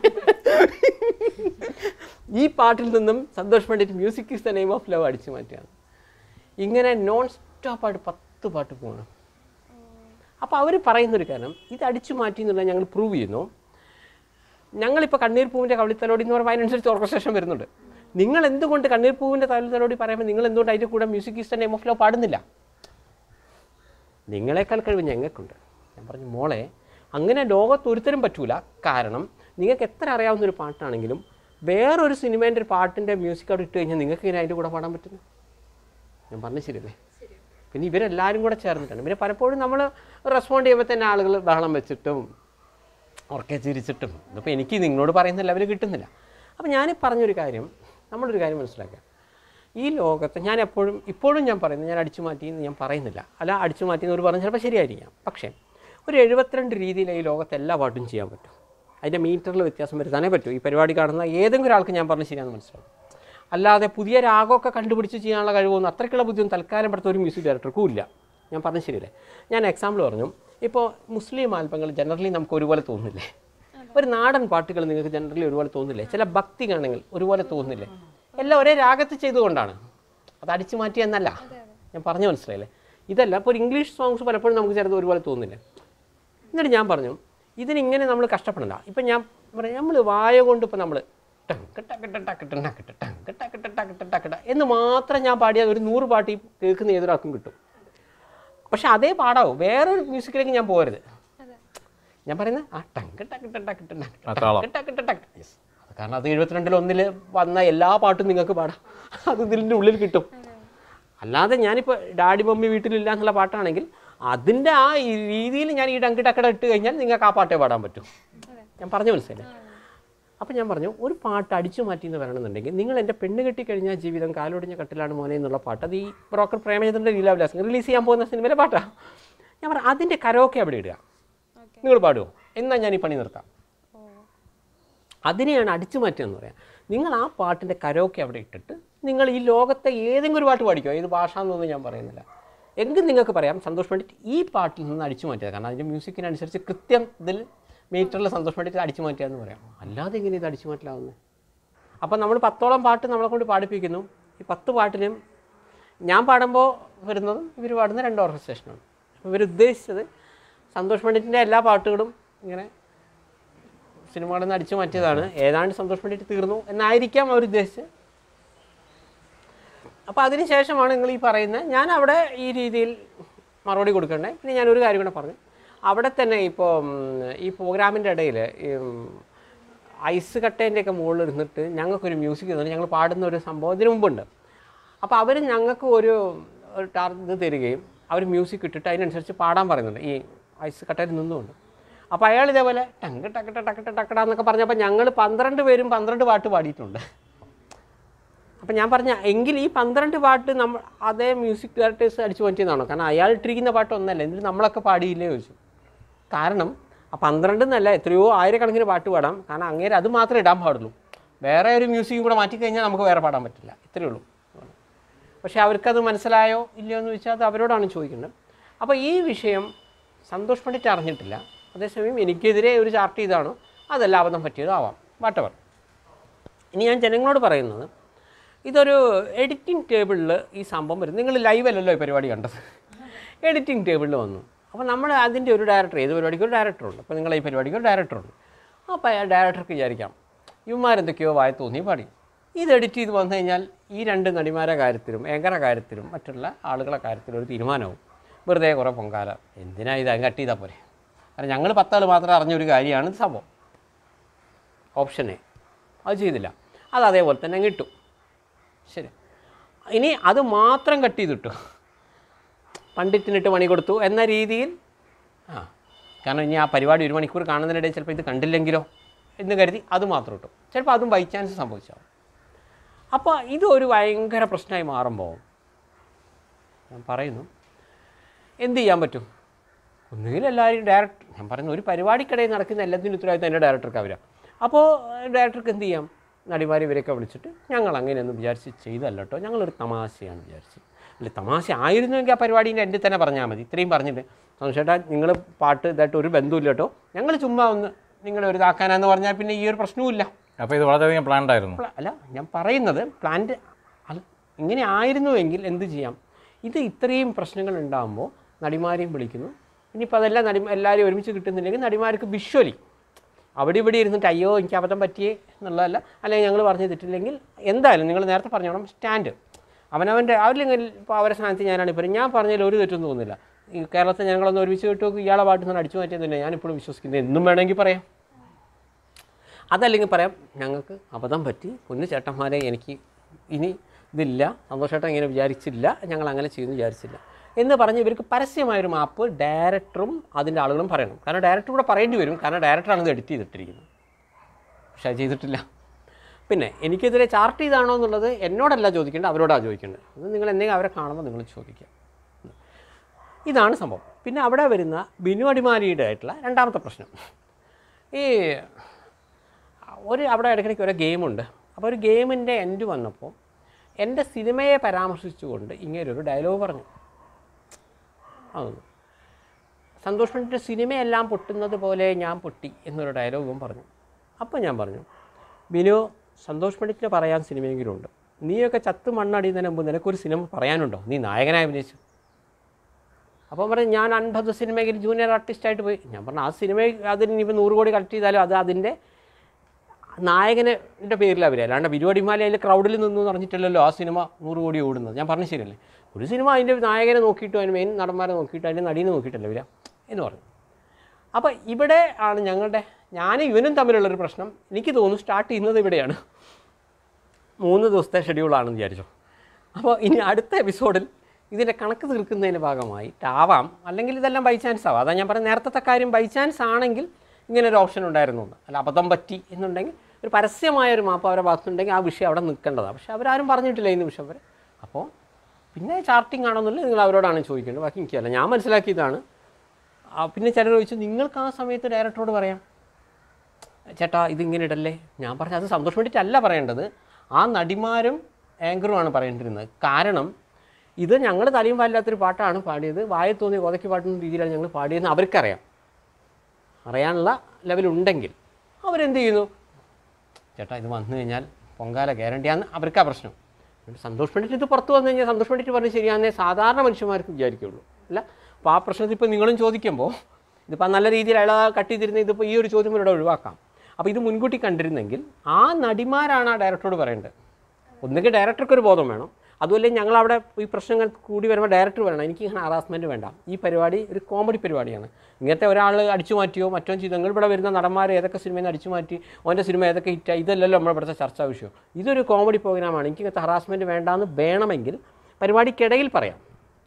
ഈ പാട്ടിൽ നിന്നും Santhosh Pandit music is the name of love അടിച്ചു മാറ്റുകയാണ്. ഇങ്ങനെ നോൺ സ്റ്റോപ്പായിട്ട് 10 പാട്ട് പോകണം. അപ്പോൾ അവർ പറയുന്നൊരു കാരണം ഇത് അടിച്ചു മാറ്റി എന്നുള്ളത് ഞങ്ങൾ പ്രൂവ് ചെയ്യുന്നു. ഞങ്ങളിപ്പോൾ കണ്ണീർ പൂവിൻ്റെ കവളിത്തലോടി എന്ന് പറയുമ്പോൾ അതിനനുസരിച്ച് ഓർക്കസ്ട്രേഷൻ വരുന്നുണ്ട്. നിങ്ങൾ എന്തുകൊണ്ട് കണ്ണീർ പൂവിൻ്റെ കവളിത്തലോടി പറയുമ്പോൾ നിങ്ങൾ എന്തുകൊണ്ട് അതിൻ്റെ കൂടെ music is the name of love പാടുന്നില്ല? നിങ്ങളെക്കാൾ കഴിവ് ഞങ്ങൾക്കുണ്ട്. ഞാൻ പറഞ്ഞു മോളെ, അങ്ങനെ ലോകത്ത് ഒരുത്തരും പറ്റൂല. കാരണം നിങ്ങൾക്ക് എത്ര അറിയാവുന്നൊരു പാട്ടാണെങ്കിലും വേറൊരു സിനിമേൻ്റെ ഒരു പാട്ടിൻ്റെ മ്യൂസിക് അവിടെ ഇട്ട് കഴിഞ്ഞാൽ നിങ്ങൾക്ക് ഇങ്ങനെ അതിൻ്റെ കൂടെ പാടാൻ പറ്റുന്നു? ഞാൻ പറഞ്ഞു ശരിയല്ലേ? പിന്നെ ഇവരെല്ലാവരും കൂടെ ചേർന്നിട്ടാണ്. പിന്നെ പലപ്പോഴും നമ്മൾ റെസ്പോണ്ട് ചെയ്യുമ്പോൾ തന്നെ ആളുകൾ ബഹളം വെച്ചിട്ടും ഉറക്കെ ചിരിച്ചിട്ടും ഇതിപ്പോൾ എനിക്ക് നിങ്ങളോട് പറയുന്ന ലെവൽ കിട്ടുന്നില്ല. അപ്പോൾ ഞാൻ പറഞ്ഞൊരു കാര്യം, നമ്മളൊരു കാര്യം മനസ്സിലാക്കുക. ഈ ലോകത്ത് ഞാൻ ഇപ്പോഴും ഞാൻ പറയുന്നത്, ഞാൻ അടിച്ചു മാറ്റി എന്ന് ഞാൻ പറയുന്നില്ല. അല്ല, അടിച്ചു മാറ്റി എന്ന് ഒരു പറഞ്ഞാൽ ചിലപ്പോൾ ശരിയായിരിക്കാം. പക്ഷേ ഒരു 72 രീതിയിൽ ഈ ലോകത്ത് എല്ലാ പാട്ടും ചെയ്യാൻ പറ്റും. അതിൻ്റെ മീറ്ററിൽ വ്യത്യാസം വരുത്താനേ പറ്റൂ. ഈ പരിപാടി കാണുന്ന ഏതെങ്കിലും ഒരാൾക്ക് ഞാൻ പറഞ്ഞ് ശരിയാണെന്ന് മനസ്സിലാവും. അല്ലാതെ പുതിയ രാഗമൊക്കെ കണ്ടുപിടിച്ച് ചെയ്യാനുള്ള കഴിവൊന്നും അത്രയ്ക്കുള്ള ബുദ്ധിയൊന്നും തൽക്കാലം പഠിത്ത ഒരു മ്യൂസിക് ഡയറക്ടർക്കും ഇല്ല. ഞാൻ പറഞ്ഞ ശരിയല്ലേ? ഞാൻ എക്സാമ്പിൾ പറഞ്ഞു. ഇപ്പോൾ മുസ്ലിം ആൽബങ്ങൾ ജനറലി നമുക്ക് ഒരുപോലെ തോന്നില്ലേ? ഒരു നാടൻ പാട്ടുകൾ നിങ്ങൾക്ക് ജനറലി ഒരുപോലെ തോന്നില്ലേ? ചില ഭക്തി ഗാനങ്ങൾ ഒരുപോലെ തോന്നില്ലേ? എല്ലാം ഒരേ രാഗത്ത് ചെയ്തുകൊണ്ടാണ്. അത് അടിച്ചു മാറ്റി എന്നല്ല, ഞാൻ പറഞ്ഞു മനസ്സിലായില്ലേ? ഇതല്ല. ഇപ്പോൾ ഒരു ഇംഗ്ലീഷ് സോങ്സ് പലപ്പോഴും നമുക്ക് ചിലത് ഒരുപോലെ തോന്നില്ലേ? എന്നിട്ട് ഞാൻ പറഞ്ഞു ഇതിനിങ്ങനെ നമ്മൾ കഷ്ടപ്പെടണ്ട. ഇപ്പം ഞാൻ പറയാം, നമ്മൾ വായ കൊണ്ട് ഇപ്പോൾ നമ്മൾ എന്ന് മാത്രം ഞാൻ പാടിയാൽ ഒരു 100 പാട്ട് ഈ കേൾക്കുന്ന ഏതൊരാൾക്കും കിട്ടും. പക്ഷെ അതേ പാടാവും, വേറൊരു മ്യൂസിക്കിലേക്ക് ഞാൻ പോകരുത്. ഞാൻ പറയുന്നത് കാരണം അത് 72-1 വന്ന എല്ലാ പാട്ടും നിങ്ങൾക്ക് പാടാം. അത് ഇതിൻ്റെ ഉള്ളിൽ കിട്ടും. അല്ലാതെ ഞാനിപ്പോൾ ഡാഡി മമ്മി വീട്ടിലില്ല എന്നുള്ള പാട്ടാണെങ്കിൽ അതിൻ്റെ ആ രീതിയിൽ ഞാൻ ഈ ടക്കട ഇട്ട് കഴിഞ്ഞാൽ നിങ്ങൾക്ക് ആ പാട്ടേ പാടാൻ പറ്റും. ഞാൻ പറഞ്ഞു മനസ്സിലായില്ലേ? അപ്പോൾ ഞാൻ പറഞ്ഞു ഒരു പാട്ട് അടിച്ചു മാറ്റി എന്ന് പറയണമെന്നുണ്ടെങ്കിൽ നിങ്ങൾ എൻ്റെ പെണ്ണ് കെട്ടിക്കഴിഞ്ഞാൽ ജീവിതം കാലൊടിഞ്ഞ കട്ടിലാണ് മോനെ എന്നുള്ള പാട്ട്, അത് ഈ ബ്രോക്കർ പ്രേമചന്ദ്രൻ്റെ ലീലാവിലാസം റിലീസ് ചെയ്യാൻ പോകുന്ന സിനിമയിലെ പാട്ടാണ്. ഞാൻ പറഞ്ഞു അതിൻ്റെ കരോക്കെ അവിടെ ഇടുക, നിങ്ങൾ പാടുമോ? എന്നാൽ ഞാൻ ഈ പണി നിർത്താം. അതിനെയാണ് അടിച്ചു മാറ്റുക എന്ന് പറയാം. നിങ്ങൾ ആ പാട്ടിൻ്റെ കരോക്കെ അവിടെ ഇട്ടിട്ട് നിങ്ങൾ ഈ ലോകത്തെ ഏതെങ്കിലും ഒരു പാട്ട് പാടിക്കോ, ഏത് ഭാഷ എന്നൊന്നും ഞാൻ പറയുന്നില്ല, എങ്കിൽ നിങ്ങൾക്ക് പറയാം സന്തോഷ് പണ്ഡിറ്റ് ഈ പാട്ടിൽ നിന്ന് അടിച്ചു മാറ്റിയത്. കാരണം അതിൻ്റെ മ്യൂസിക്കിനനുസരിച്ച് കൃത്യം ഇതിൽ മീറ്ററിൽ സന്തോഷ് പണ്ഡിറ്റ് അടിച്ചു മാറ്റിയാന്ന് പറയാം. അല്ലാതെ എങ്ങനെ ഇത് അടിച്ചു മാറ്റലാവുന്നത്? അപ്പം നമ്മൾ 10ഓളം പാട്ട് നമ്മളെ കൊണ്ട് പാടിപ്പിക്കുന്നു. ഈ 10 പാട്ടിനും ഞാൻ പാടുമ്പോൾ വരുന്നതും ഇവർ പാടുന്ന 2 ഓർക്കസ്ട്രേഷനാണ്. അപ്പോൾ ഇവർ ഉദ്ദേശിച്ചത് സന്തോഷ് പണ്ഡിറ്റിൻ്റെ എല്ലാ പാട്ടുകളും ഇങ്ങനെ സിനിമകളിൽ നിന്ന് അടിച്ചു മാറ്റിയതാണ്. ഏതാണ്ട് സന്തോഷ് പണ്ഡിറ്റ് തീർന്നു എന്നായിരിക്കാം അവർ ഉദ്ദേശിച്ചത്. അപ്പോൾ അതിന് ശേഷമാണ് നിങ്ങൾ ഈ പറയുന്നത്. ഞാൻ അവിടെ ഈ രീതിയിൽ മറുപടി കൊടുക്കണ്ടേ. പിന്നെ ഞാനൊരു കാര്യം കൂടെ പറഞ്ഞു. അവിടെ തന്നെ ഇപ്പോൾ ഈ പ്രോഗ്രാമിൻ്റെ ഇടയിൽ ഈ ഐസ് കട്ടേൻ്റെയൊക്കെ മുകളിൽ ഇരുന്നിട്ട് ഞങ്ങൾക്കൊരു മ്യൂസിക് തന്നെ ഞങ്ങൾ പാടുന്ന ഒരു സംഭവം ഇതിനു മുമ്പുണ്ട്. അപ്പോൾ അവർ ഞങ്ങൾക്ക് ഒരു ഇത് തരികയും അവർ മ്യൂസിക് ഇട്ടിട്ട് അതിനനുസരിച്ച് പാടാൻ പറയുന്നുണ്ട് ഈ ഐസ് കട്ടയിൽ നിന്നുകൊണ്ട്. അപ്പോൾ അയാൾ ഇതേപോലെ ടങ്ക് ടക്കട്ട ടക്കട്ട ടക്കട എന്നൊക്കെ പറഞ്ഞപ്പോൾ ഞങ്ങൾ 12 പേരും 12 പാട്ട് പാടിയിട്ടുണ്ട്. അപ്പം ഞാൻ പറഞ്ഞ എങ്കിൽ ഈ 12 പാട്ട് നമ്മൾ അതേ മ്യൂസിക് ഡയറക്ടേഴ്സ് അടിച്ചു മാറ്റിയതാണോ? കാരണം അയാൾ ഇട്ടിരിക്കുന്ന പാട്ടൊന്നല്ല, എന്നിട്ട് നമ്മളൊക്കെ പാടിയില്ലേ ചോദിച്ചു. കാരണം ആ 12 എന്നല്ല, എത്രയോ ആയിരക്കണക്കിന് പാട്ട് പാടാം. കാരണം അങ്ങേരെ അത് മാത്രമേ ഇടാൻ പാടുള്ളൂ, വേറെ ഒരു മ്യൂസിക്കും കൂടെ മാറ്റിക്കഴിഞ്ഞാൽ നമുക്ക് വേറെ പാടാൻ പറ്റില്ല, ഇത്രയേ ഉള്ളൂ. പക്ഷേ അവർക്കത് മനസ്സിലായോ ഇല്ലയോ എന്ന് ചോദിച്ചാൽ അത് അവരോടാണ് ചോദിക്കേണ്ടത്. അപ്പോൾ ഈ വിഷയം സന്തോഷ് പണ്ഡിറ്റ് അറിഞ്ഞിട്ടില്ല. അതേസമയം എനിക്കെതിരെ ഒരു ചാർട്ട് ചെയ്താണോ അതല്ല, അബദ്ധം പറ്റിയതാവാം, വാട്ടവർ. ഇനി ഞാൻ ജനങ്ങളോട് പറയുന്നത്, ഇതൊരു എഡിറ്റിംഗ് ടേബിളിൽ ഈ സംഭവം വരും. നിങ്ങൾ ലൈവല്ലല്ലോ ഈ പരിപാടി കണ്ടത്, എഡിറ്റിംഗ് ടേബിളിൽ വന്നു. അപ്പോൾ നമ്മൾ അതിൻ്റെ ഒരു ഡയറക്ടർ, ഏത് പരിപാടിക്ക് ഒരു ഡയറക്ടറുണ്ട്. അപ്പോൾ നിങ്ങൾ ഈ പരിപാടിക്ക് ഒരു ഡയറക്ടറുണ്ട്. അപ്പോൾ ആ ഡയറക്ടർക്ക് വിചാരിക്കാം ഇവന്മാരെന്തൊക്കെയോ വായ തോന്നി പാടി. ഇത് എഡിറ്റ് ചെയ്ത് വന്നു കഴിഞ്ഞാൽ ഈ 2 നടിമാരെ കാര്യത്തിലും ഏങ്കറെ കാര്യത്തിലും മറ്റുള്ള ആളുകളെ കാര്യത്തിലും ഒരു തീരുമാനവും. വെറുതെ കുറേ പൊങ്കാല, എന്തിനാ ഇത് കട്ട് ചെയ്താൽ പോരെ? കാരണം ഞങ്ങൾ 10 ആൾ മാത്രം അറിഞ്ഞൊരു കാര്യമാണ് ഇത് സംഭവം. ഓപ്ഷൻ എ അത് ചെയ്തില്ല, അത് അതേപോലെ തന്നെ കിട്ടും. ശരി, ഇനി അത് മാത്രം കട്ട് ചെയ്തിട്ടു, പണ്ഡിറ്റിനിട്ട് പണി കൊടുത്തു എന്ന രീതിയിൽ. കാരണം ഇനി ആ പരിപാടി 1 മണിക്കൂർ കാണുന്നതിനിടയിൽ ചിലപ്പോൾ ഇത് കണ്ടില്ലെങ്കിലോ എന്ന് കരുതി അത് മാത്രം ഇട്ടു. ചിലപ്പോൾ അതും ബൈ ചാൻസ് സംഭവിച്ചാവും. അപ്പോൾ ഇതൊരു ഭയങ്കര പ്രശ്നമായി മാറുമ്പോൾ ഞാൻ പറയുന്നു, എന്ത് ചെയ്യാൻ പറ്റും? ഒന്നുകിൽ എല്ലാവരും ഡയറക്ടർ, ഞാൻ പറയുന്നു ഒരു പരിപാടിക്കിടയിൽ നടക്കുന്ന എല്ലാത്തിനും ഉത്തരവാദിത്തം എൻ്റെ ഡയറക്ടർക്ക് അവരാണ്. അപ്പോൾ ഡയറക്ടർക്ക് എന്ത് ചെയ്യാം? നടിമാർ ഇവരൊക്കെ വിളിച്ചിട്ട് ഞങ്ങൾ അങ്ങനെയൊന്നും വിചാരിച്ച് ചെയ്തല്ല കേട്ടോ, ഞങ്ങളൊരു തമാശയാണ് വിചാരിച്ചത്. അല്ല, തമാശ ആയിരുന്നുവെങ്കിൽ ആ പരിപാടീൻ്റെ എൻ്റെ തന്നെ പറഞ്ഞാൽ മതി. ഇത്രയും പറഞ്ഞിട്ട് ചേട്ടാ നിങ്ങൾ പാട്ട് ഇതായിട്ട് ഒരു ബന്ധമില്ല കേട്ടോ, ഞങ്ങൾ ചുമ്മാ ഒന്ന് നിങ്ങളെ ഒരു ഇതാക്കാനാന്ന് പറഞ്ഞാൽ പിന്നെ ഈ ഒരു പ്രശ്നവുമില്ല. അപ്പോൾ ഇത് വളരെയധികം പ്ലാൻഡ് ആയിരുന്നു. അല്ല, ഞാൻ പറയുന്നത് പ്ലാന്റ് ഇങ്ങനെ ആയിരുന്നുവെങ്കിൽ എന്ത് ചെയ്യാം? ഇത് ഇത്രയും പ്രശ്നങ്ങൾ ഉണ്ടാകുമ്പോൾ നടിമാരെയും വിളിക്കുന്നു. ഇനിയിപ്പോൾ അതെല്ലാം എല്ലാവരും ഒരുമിച്ച് കിട്ടുന്നില്ലെങ്കിൽ നടിമാർക്ക് വിഷ്വലി അവിടെ ഇവിടെ ഇരുന്നിട്ട് അയ്യോ എനിക്ക് അബദ്ധം പറ്റിയേ എന്നുള്ളതല്ല, അല്ലെങ്കിൽ ഞങ്ങൾ പറഞ്ഞ് തെറ്റില്ലെങ്കിൽ എന്തായാലും നിങ്ങൾ നേരത്തെ പറഞ്ഞോണം സ്റ്റാൻഡ് അവനവൻ്റെ അവരില്ലെങ്കിൽ. ഇപ്പോൾ അവരെ സ്ഥാനത്ത് ഞാനാണ് ഇപ്പോൾ ഞാൻ പറഞ്ഞതിൽ ഒരു തെറ്റൊന്നും തോന്നുന്നില്ല. ഈ കേരളത്തിൽ ഞങ്ങളൊന്ന് ഒരുമിച്ച് കിട്ടും ഇയാളെ പാട്ട് നിന്ന് അടിച്ചു മാറ്റിയതന്നെ ഞാനിപ്പോഴും വിശ്വസിക്കുന്നത്. എന്നും വേണമെങ്കിൽ പറയാം, അതല്ലെങ്കിൽ പറയാം ഞങ്ങൾക്ക് അബദ്ധം പറ്റി, ഒന്ന് ചേട്ടന്മാരെ എനിക്ക് ഇനി ഇതില്ല, സന്തോഷേട്ടൻ ഇങ്ങനെ വിചാരിച്ചില്ല, ഞങ്ങൾ അങ്ങനെ ചെയ്യുമെന്ന് വിചാരിച്ചില്ല എന്ന് പറഞ്ഞ് ഇവർക്ക് പരസ്യമായൊരു മാപ്പ് ഡയറക്ടറും അതിൻ്റെ ആളുകളും പറയണം. കാരണം ഡയറക്ടർ കൂടെ പറയേണ്ടി വരും, കാരണം ഡയറക്ടറാണ് ഇത് എഡിറ്റ് ചെയ്തിട്ടിരിക്കുന്നത്. പക്ഷേ അത് ചെയ്തിട്ടില്ല. പിന്നെ എനിക്കെതിരെ ചാർട്ട് ചെയ്താണോ എന്നുള്ളത് എന്നോടല്ല ചോദിക്കേണ്ടത്, അവരോടാണ് ചോദിക്കേണ്ടത്. അത് നിങ്ങൾ എന്തെങ്കിലും അവരെ കാണുമ്പോൾ നിങ്ങൾ ചോദിക്കുക. ഇതാണ് സംഭവം. പിന്നെ അവിടെ വരുന്ന ബിനു അടിമാലിയുടെ ആയിട്ടുള്ള രണ്ടാമത്തെ പ്രശ്നം, ഈ അവിടെ ഇടയ്ക്കിടയ്ക്ക് ഒരു ഗെയിമുണ്ട്. അപ്പോൾ ഒരു ഗെയിമിൻ്റെ എൻഡ് വന്നപ്പോൾ എൻ്റെ സിനിമയെ പരാമർശിച്ചുകൊണ്ട് ഇങ്ങനൊരു ഡയലോഗ് പറഞ്ഞു. അതൊന്ന് സന്തോഷ് പണ്ഡിറ്റ് സിനിമയെല്ലാം പൊട്ടുന്നത് പോലെ ഞാൻ പൊട്ടി എന്നൊരു ഡയലോഗും പറഞ്ഞു. അപ്പോൾ ഞാൻ പറഞ്ഞു, ബിനു, സന്തോഷ് പണ്ഡിറ്റിന് പറയാൻ സിനിമയെങ്കിലും ഉണ്ട്, നീയൊക്കെ ചത്ത് മണ്ണടിയുന്നതിന് മുമ്പ് നിനക്കൊരു സിനിമ പറയാനുണ്ടോ? നീ നായകനായി അഭിനയിച്ചു. അപ്പോൾ പറഞ്ഞു ഞാൻ 50 സിനിമയിൽ ജൂനിയർ ആർട്ടിസ്റ്റായിട്ട് പോയി. ഞാൻ പറഞ്ഞു ആ സിനിമ അതിന് ഇനിയിപ്പോൾ 100 കോടി കളക്ട് ചെയ്താലും അത് അതിൻ്റെ നായകൻ്റെ പേരിലാണ് വരിക, അല്ലാണ്ട് ബിനു അടിമാലി അതിൽ ക്രൗഡിൽ നിന്നു എന്ന് പറഞ്ഞിട്ടല്ലല്ലോ ആ സിനിമ 100 കോടി ഓടുന്നത്. ഞാൻ പറഞ്ഞു ശരിയല്ലേ? ഒരു സിനിമ അതിൻ്റെ നായകനെ നോക്കിയിട്ടും അതിന് മെയിൻ നടന്മാരെ നോക്കിയിട്ടും അതിൻ്റെ നടീനെ നോക്കിയിട്ടല്ലേ വരിക എന്ന് പറഞ്ഞു. അപ്പോൾ ഇവിടെ ആണ് ഞാനും ഇവനും തമ്മിലുള്ളൊരു പ്രശ്നം. എനിക്ക് തോന്നുന്നു സ്റ്റാർട്ട് ചെയ്യുന്നത് ഇവിടെയാണ്. 3 ദിവസത്തെ ഷെഡ്യൂളാണെന്ന് വിചാരിച്ചോ. അപ്പോൾ ഇനി അടുത്ത എപ്പിസോഡിൽ ഇതിൻ്റെ കണക്ക് തീർക്കുന്നതിൻ്റെ ഭാഗമായിട്ടാവാം, അല്ലെങ്കിൽ ഇതെല്ലാം ബൈ ചാൻസ് ആവാം. അതാ ഞാൻ പറഞ്ഞ നേരത്തെ കാര്യം ബൈ ചാൻസ് ആണെങ്കിൽ ഇങ്ങനെ ഒരു ഓപ്ഷൻ ഉണ്ടായിരുന്നു എന്ന്. അല്ല അബദ്ധം പറ്റി എന്നുണ്ടെങ്കിൽ ഒരു പരസ്യമായൊരു മാപ്പ് അവരെ ഭാഗത്തുണ്ടെങ്കിൽ ആ വിഷയം അവിടെ നിൽക്കേണ്ടതാണ്. പക്ഷേ അവരാരും പറഞ്ഞിട്ടില്ല ഈ നിമിഷം വരെ. അപ്പോൾ പിന്നെ ചാർട്ടിങ് ആണെന്നുള്ളത് നിങ്ങൾ അവരോടാണ് ചോദിക്കേണ്ടത്, ബാക്കി എനിക്കല്ല. ഞാൻ മനസ്സിലാക്കിയതാണ്. പിന്നെ ചിലർ ചോദിച്ചു നിങ്ങൾക്ക് ആ സമയത്ത് ഡയറക്ടറോട് പറയാം, ചേട്ടാ ഇതിങ്ങനെ ഇടല്ലേ. ഞാൻ പറഞ്ഞു അത് സന്തോഷം വേണ്ടിയിട്ടല്ല പറയേണ്ടത്, ആ നടിമാരും ആങ്കറുമാണ് പറയേണ്ടിരുന്നത്. കാരണം ഇത് ഞങ്ങൾ തലയും പാലില്ലാത്തൊരു പാട്ടാണ് പാടിയത്, വായ തോന്നി കൊതക്കി പാട്ടുന്ന രീതിയിലാണ് ഞങ്ങൾ പാടിയതെന്ന് അവർക്കറിയാം. അറിയാനുള്ള ലെവലുണ്ടെങ്കിൽ അവരെന്ത് ചെയ്യുന്നു, ചേട്ടാ ഇത് വന്നു കഴിഞ്ഞാൽ പൊങ്കാല ഗ്യാരണ്ടിയാന്ന് അവർക്കാ പ്രശ്നം. സന്തോഷ് പണ്ഡിറ്റ് ഇത് പുറത്ത് വന്നു കഴിഞ്ഞാൽ സന്തോഷ് പണ്ഡിറ്റ് പറഞ്ഞ് ശരിയാണെന്നേ സാധാരണ മനുഷ്യന്മാർക്ക് വിചാരിക്കുകയുള്ളൂ. അല്ല, അപ്പോൾ ആ പ്രശ്നത്തിൽ ഇപ്പോൾ നിങ്ങളും ചോദിക്കുമ്പോൾ ഇതിപ്പോൾ നല്ല രീതിയിൽ അയാൾ കട്ട് ചെയ്തിരുന്ന ഇതിപ്പോൾ ഈ ഒരു ചോദ്യം ഇവിടെ ഒഴിവാക്കാം. അപ്പോൾ ഇത് മുൻകൂട്ടി കണ്ടിരുന്നെങ്കിൽ ആ നടിമാരാണ് ആ ഡയറക്ടറോട് പറയേണ്ടത്. ഒന്നുകിൽ ഡയറക്ടർക്കൊരു ബോധം വേണം, അതുമല്ലേ ഞങ്ങളവിടെ ഈ പ്രശ്നങ്ങൾ കൂടി വരുമ്പോൾ ഡയറക്ടർ പറയണം എനിക്ക് ഇങ്ങനെ ഹറാസ്മെൻറ്റ് വേണ്ട, ഈ പരിപാടി ഒരു കോമഡി പരിപാടിയാണ്, ഇങ്ങനത്തെ ഒരാൾ അടിച്ചു മാറ്റിയോ മറ്റോ ചെയ്തോ, നിങ്ങൾ ഇവിടെ വരുന്ന നടന്മാർ ഏതൊക്കെ സിനിമയിൽ നിന്ന് അടിച്ചു മാറ്റി ഓൻ്റെ സിനിമ ഏതൊക്കെ ഹിറ്റായി, ഇതല്ലല്ലോ നമ്മുടെ ഇവിടുത്തെ ചർച്ചാ വിഷയം, ഇതൊരു കോമഡി പ്രോഗ്രാമാണ്, എനിക്ക് ഇങ്ങനത്തെ ഹറാസ്മെൻറ്റ് വേണ്ടാന്ന് വേണമെങ്കിൽ പരിപാടിക്കിടയിൽ പറയാം.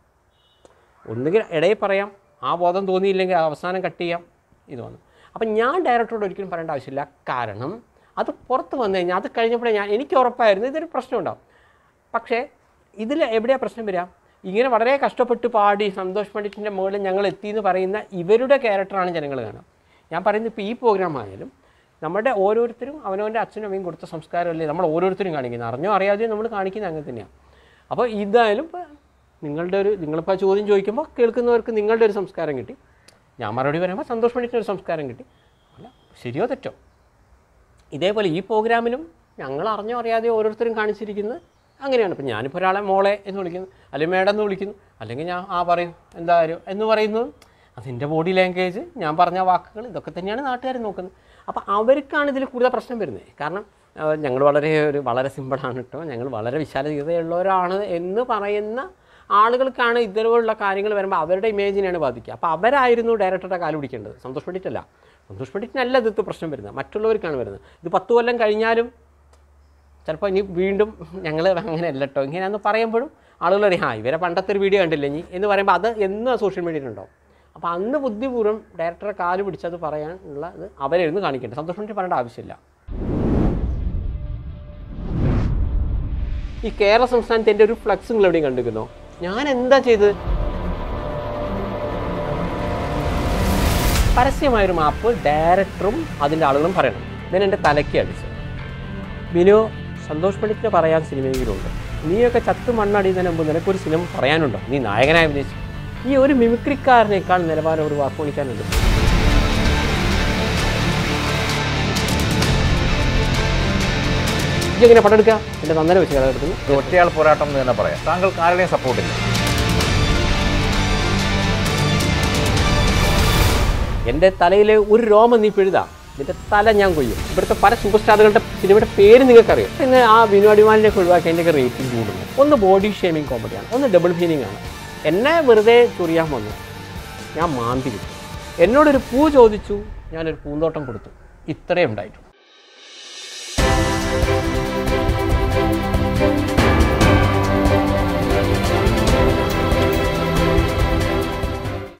ഒന്നുകിൽ ഇടയിൽ പറയാം, ആ ബോധം തോന്നിയില്ലെങ്കിൽ അവസാനം കട്ട് ചെയ്യാം. ഇത് വന്നു. അപ്പം ഞാൻ ഡയറക്ടറോട് ഒരിക്കലും പറയേണ്ട ആവശ്യമില്ല. കാരണം അത് പുറത്ത് വന്നു കഴിഞ്ഞാൽ അത് കഴിഞ്ഞപ്പോഴേ എനിക്ക് ഉറപ്പായിരുന്നു ഇതൊരു പ്രശ്നം ഉണ്ടാവും. പക്ഷേ ഇതിൽ എവിടെയാണ് പ്രശ്നം വരിക, ഇങ്ങനെ വളരെ കഷ്ടപ്പെട്ട് പാടി സന്തോഷ് പണ്ഡിറ്റിൻ്റെ മുകളിൽ ഞങ്ങൾ എത്തിയെന്ന് പറയുന്ന ഇവരുടെ ക്യാരക്ടറാണ് ജനങ്ങൾ കാണുക. ഞാൻ പറയുന്നത് ഇപ്പോൾ ഈ പ്രോഗ്രാം ആയാലും നമ്മുടെ ഓരോരുത്തരും അവനവൻ്റെ അച്ഛനും അമ്മയും കൊടുത്ത സംസ്കാരമല്ലേ നമ്മൾ ഓരോരുത്തരും കാണിക്കുന്നത്, അറിഞ്ഞോ അറിയാതെയോ നമ്മൾ കാണിക്കുന്നത് അങ്ങനെ തന്നെയാണ്. അപ്പോൾ ഇതായാലും ഇപ്പോൾ നിങ്ങളിപ്പോൾ ചോദ്യം ചോദിക്കുമ്പോൾ കേൾക്കുന്നവർക്ക് നിങ്ങളുടെ ഒരു സംസ്കാരം കിട്ടി, ഞാൻ മറുപടി പറയുമ്പോൾ സന്തോഷ് പണ്ഡിറ്റിന് ഒരു സംസ്കാരം കിട്ടി. അല്ല, ശരിയോ തെറ്റോ? ഇതേപോലെ ഈ പ്രോഗ്രാമിലും ഞങ്ങൾ അറിഞ്ഞോ അറിയാതെയോ ഓരോരുത്തരും കാണിച്ചിരിക്കുന്നത് അങ്ങനെയാണ്. ഇപ്പം ഞാനിപ്പോൾ ഒരാളെ മോളെ എന്ന് വിളിക്കുന്നു, അല്ലെങ്കിൽ മേഡം എന്ന് വിളിക്കുന്നു, അല്ലെങ്കിൽ ഞാൻ പറയും എന്തായാലും എന്ന് പറയുന്നതും അതിൻ്റെ ബോഡി ലാംഗ്വേജ്, ഞാൻ പറഞ്ഞ വാക്കുകൾ, ഇതൊക്കെ തന്നെയാണ് നാട്ടുകാർ നോക്കുന്നത്. അപ്പോൾ അവർക്കാണ് ഇതിൽ കൂടുതൽ പ്രശ്നം വരുന്നത്. കാരണം ഞങ്ങൾ വളരെ സിമ്പിളാണ് കേട്ടോ, ഞങ്ങൾ വളരെ വിശാലതയുള്ളവരാണ് എന്ന് പറയുന്ന ആളുകൾക്കാണ് ഇത്തരമുള്ള കാര്യങ്ങൾ വരുമ്പോൾ അവരുടെ ഇമേജിനെയാണ് ബാധിക്കുക. അപ്പോൾ അവരായിരുന്നു ഡയറക്ടറുടെ കാല് പിടിക്കേണ്ടത്, സന്തോഷ് പണ്ഡിറ്റല്ല. സന്തോഷ് പണ്ഡിറ്റിനല്ല ഇത് പ്രശ്നം വരുന്നത്, മറ്റുള്ളവർക്കാണ് വരുന്നത്. ഇത് 10 കൊല്ലം കഴിഞ്ഞാലും ചിലപ്പോൾ ഇനി വീണ്ടും ഞങ്ങൾ അങ്ങനെയല്ല കേട്ടോ ഇങ്ങനെയാണെന്ന് പറയുമ്പോഴും ആളുകൾ പറയും ഇവരെ പണ്ടത്തെ ഒരു വീഡിയോ കണ്ടില്ലേ ഇനി എന്ന് പറയുമ്പോൾ അത് എന്നും സോഷ്യൽ മീഡിയയിലുണ്ടാവും. അപ്പോൾ അന്ന് ബുദ്ധിപൂർവ്വം ഡയറക്ടറെ കാല് പിടിച്ചത് പറയാനുള്ള ഇത് അവരെന്ന് കാണിക്കേണ്ടത്, സന്തോഷ് പണ്ഡിറ്റ് പറയേണ്ട ആവശ്യമില്ല. ഈ കേരള സംസ്ഥാനത്തിൻ്റെ ഒരു ഫ്ലക്സ് നിങ്ങൾ എവിടെയും കണ്ടിരിക്കുന്നോ? ഞാൻ എന്താ ചെയ്തത്? പരസ്യമായൊരു മാപ്പ് ഡയറക്ടറും അതിൻ്റെ ആളുകളും പറയണം. ഇതിന് എൻ്റെ തലയ്ക്ക് അടിച്ചു. ബിനു, സന്തോഷ് പണ്ഡിറ്റിന് പറയാൻ സിനിമയെങ്കിലുണ്ട്, നീയൊക്കെ ചത്ത് മണ്ണടിയുന്നതിന് മുമ്പ് നിനക്കൊരു സിനിമ പറയാനുണ്ടോ? നീ നായകനായി അഭിനയിച്ചു. ഈ ഒരു മിമിക്രിക്കാരനേക്കാൾ നിലവാരം ഒരു വാക്കുപണിക്കാനുണ്ട്. ഇങ്ങനെ പടെടുക്കുക, എൻ്റെ നന്നര വെച്ച് കഥ എടുക്കുന്നു. ഒറ്റയാൾ പോരാട്ടം എന്ന് തന്നെ പറയാം. താങ്കൾക്ക് ആരുടെയും സപ്പോർട്ടില്ല? എൻ്റെ തലയിലെ ഒരു രോമം നീ പിഴുതാ, ഇതിൻ്റെ തല ഞാൻ കൊയ്യും. ഇവിടുത്തെ പല സൂപ്പർ സ്റ്റാറുകളുടെ സിനിമയുടെ പേര് നിങ്ങൾക്കറിയാം. ഇന്ന് ആ ബിനു അടിമാലിനെയൊക്കെ ഒഴിവാക്കി എൻ്റെയൊക്കെ റേറ്റിംഗ് കൂടുന്നു. ഒന്ന് ബോഡി ഷേമിങ് കോമഡിയാണ്, ഒന്ന് ഡബിൾ മീനിങ് ആണ്. എന്നെ വെറുതെ ചൊറിയാൻ വന്നു, ഞാൻ മാന്തി വിട്ടു. എന്നോടൊരു പൂ ചോദിച്ചു, ഞാനൊരു പൂന്തോട്ടം കൊടുത്തു. ഇത്രയേ ഉണ്ടായിട്ടുള്ളൂ.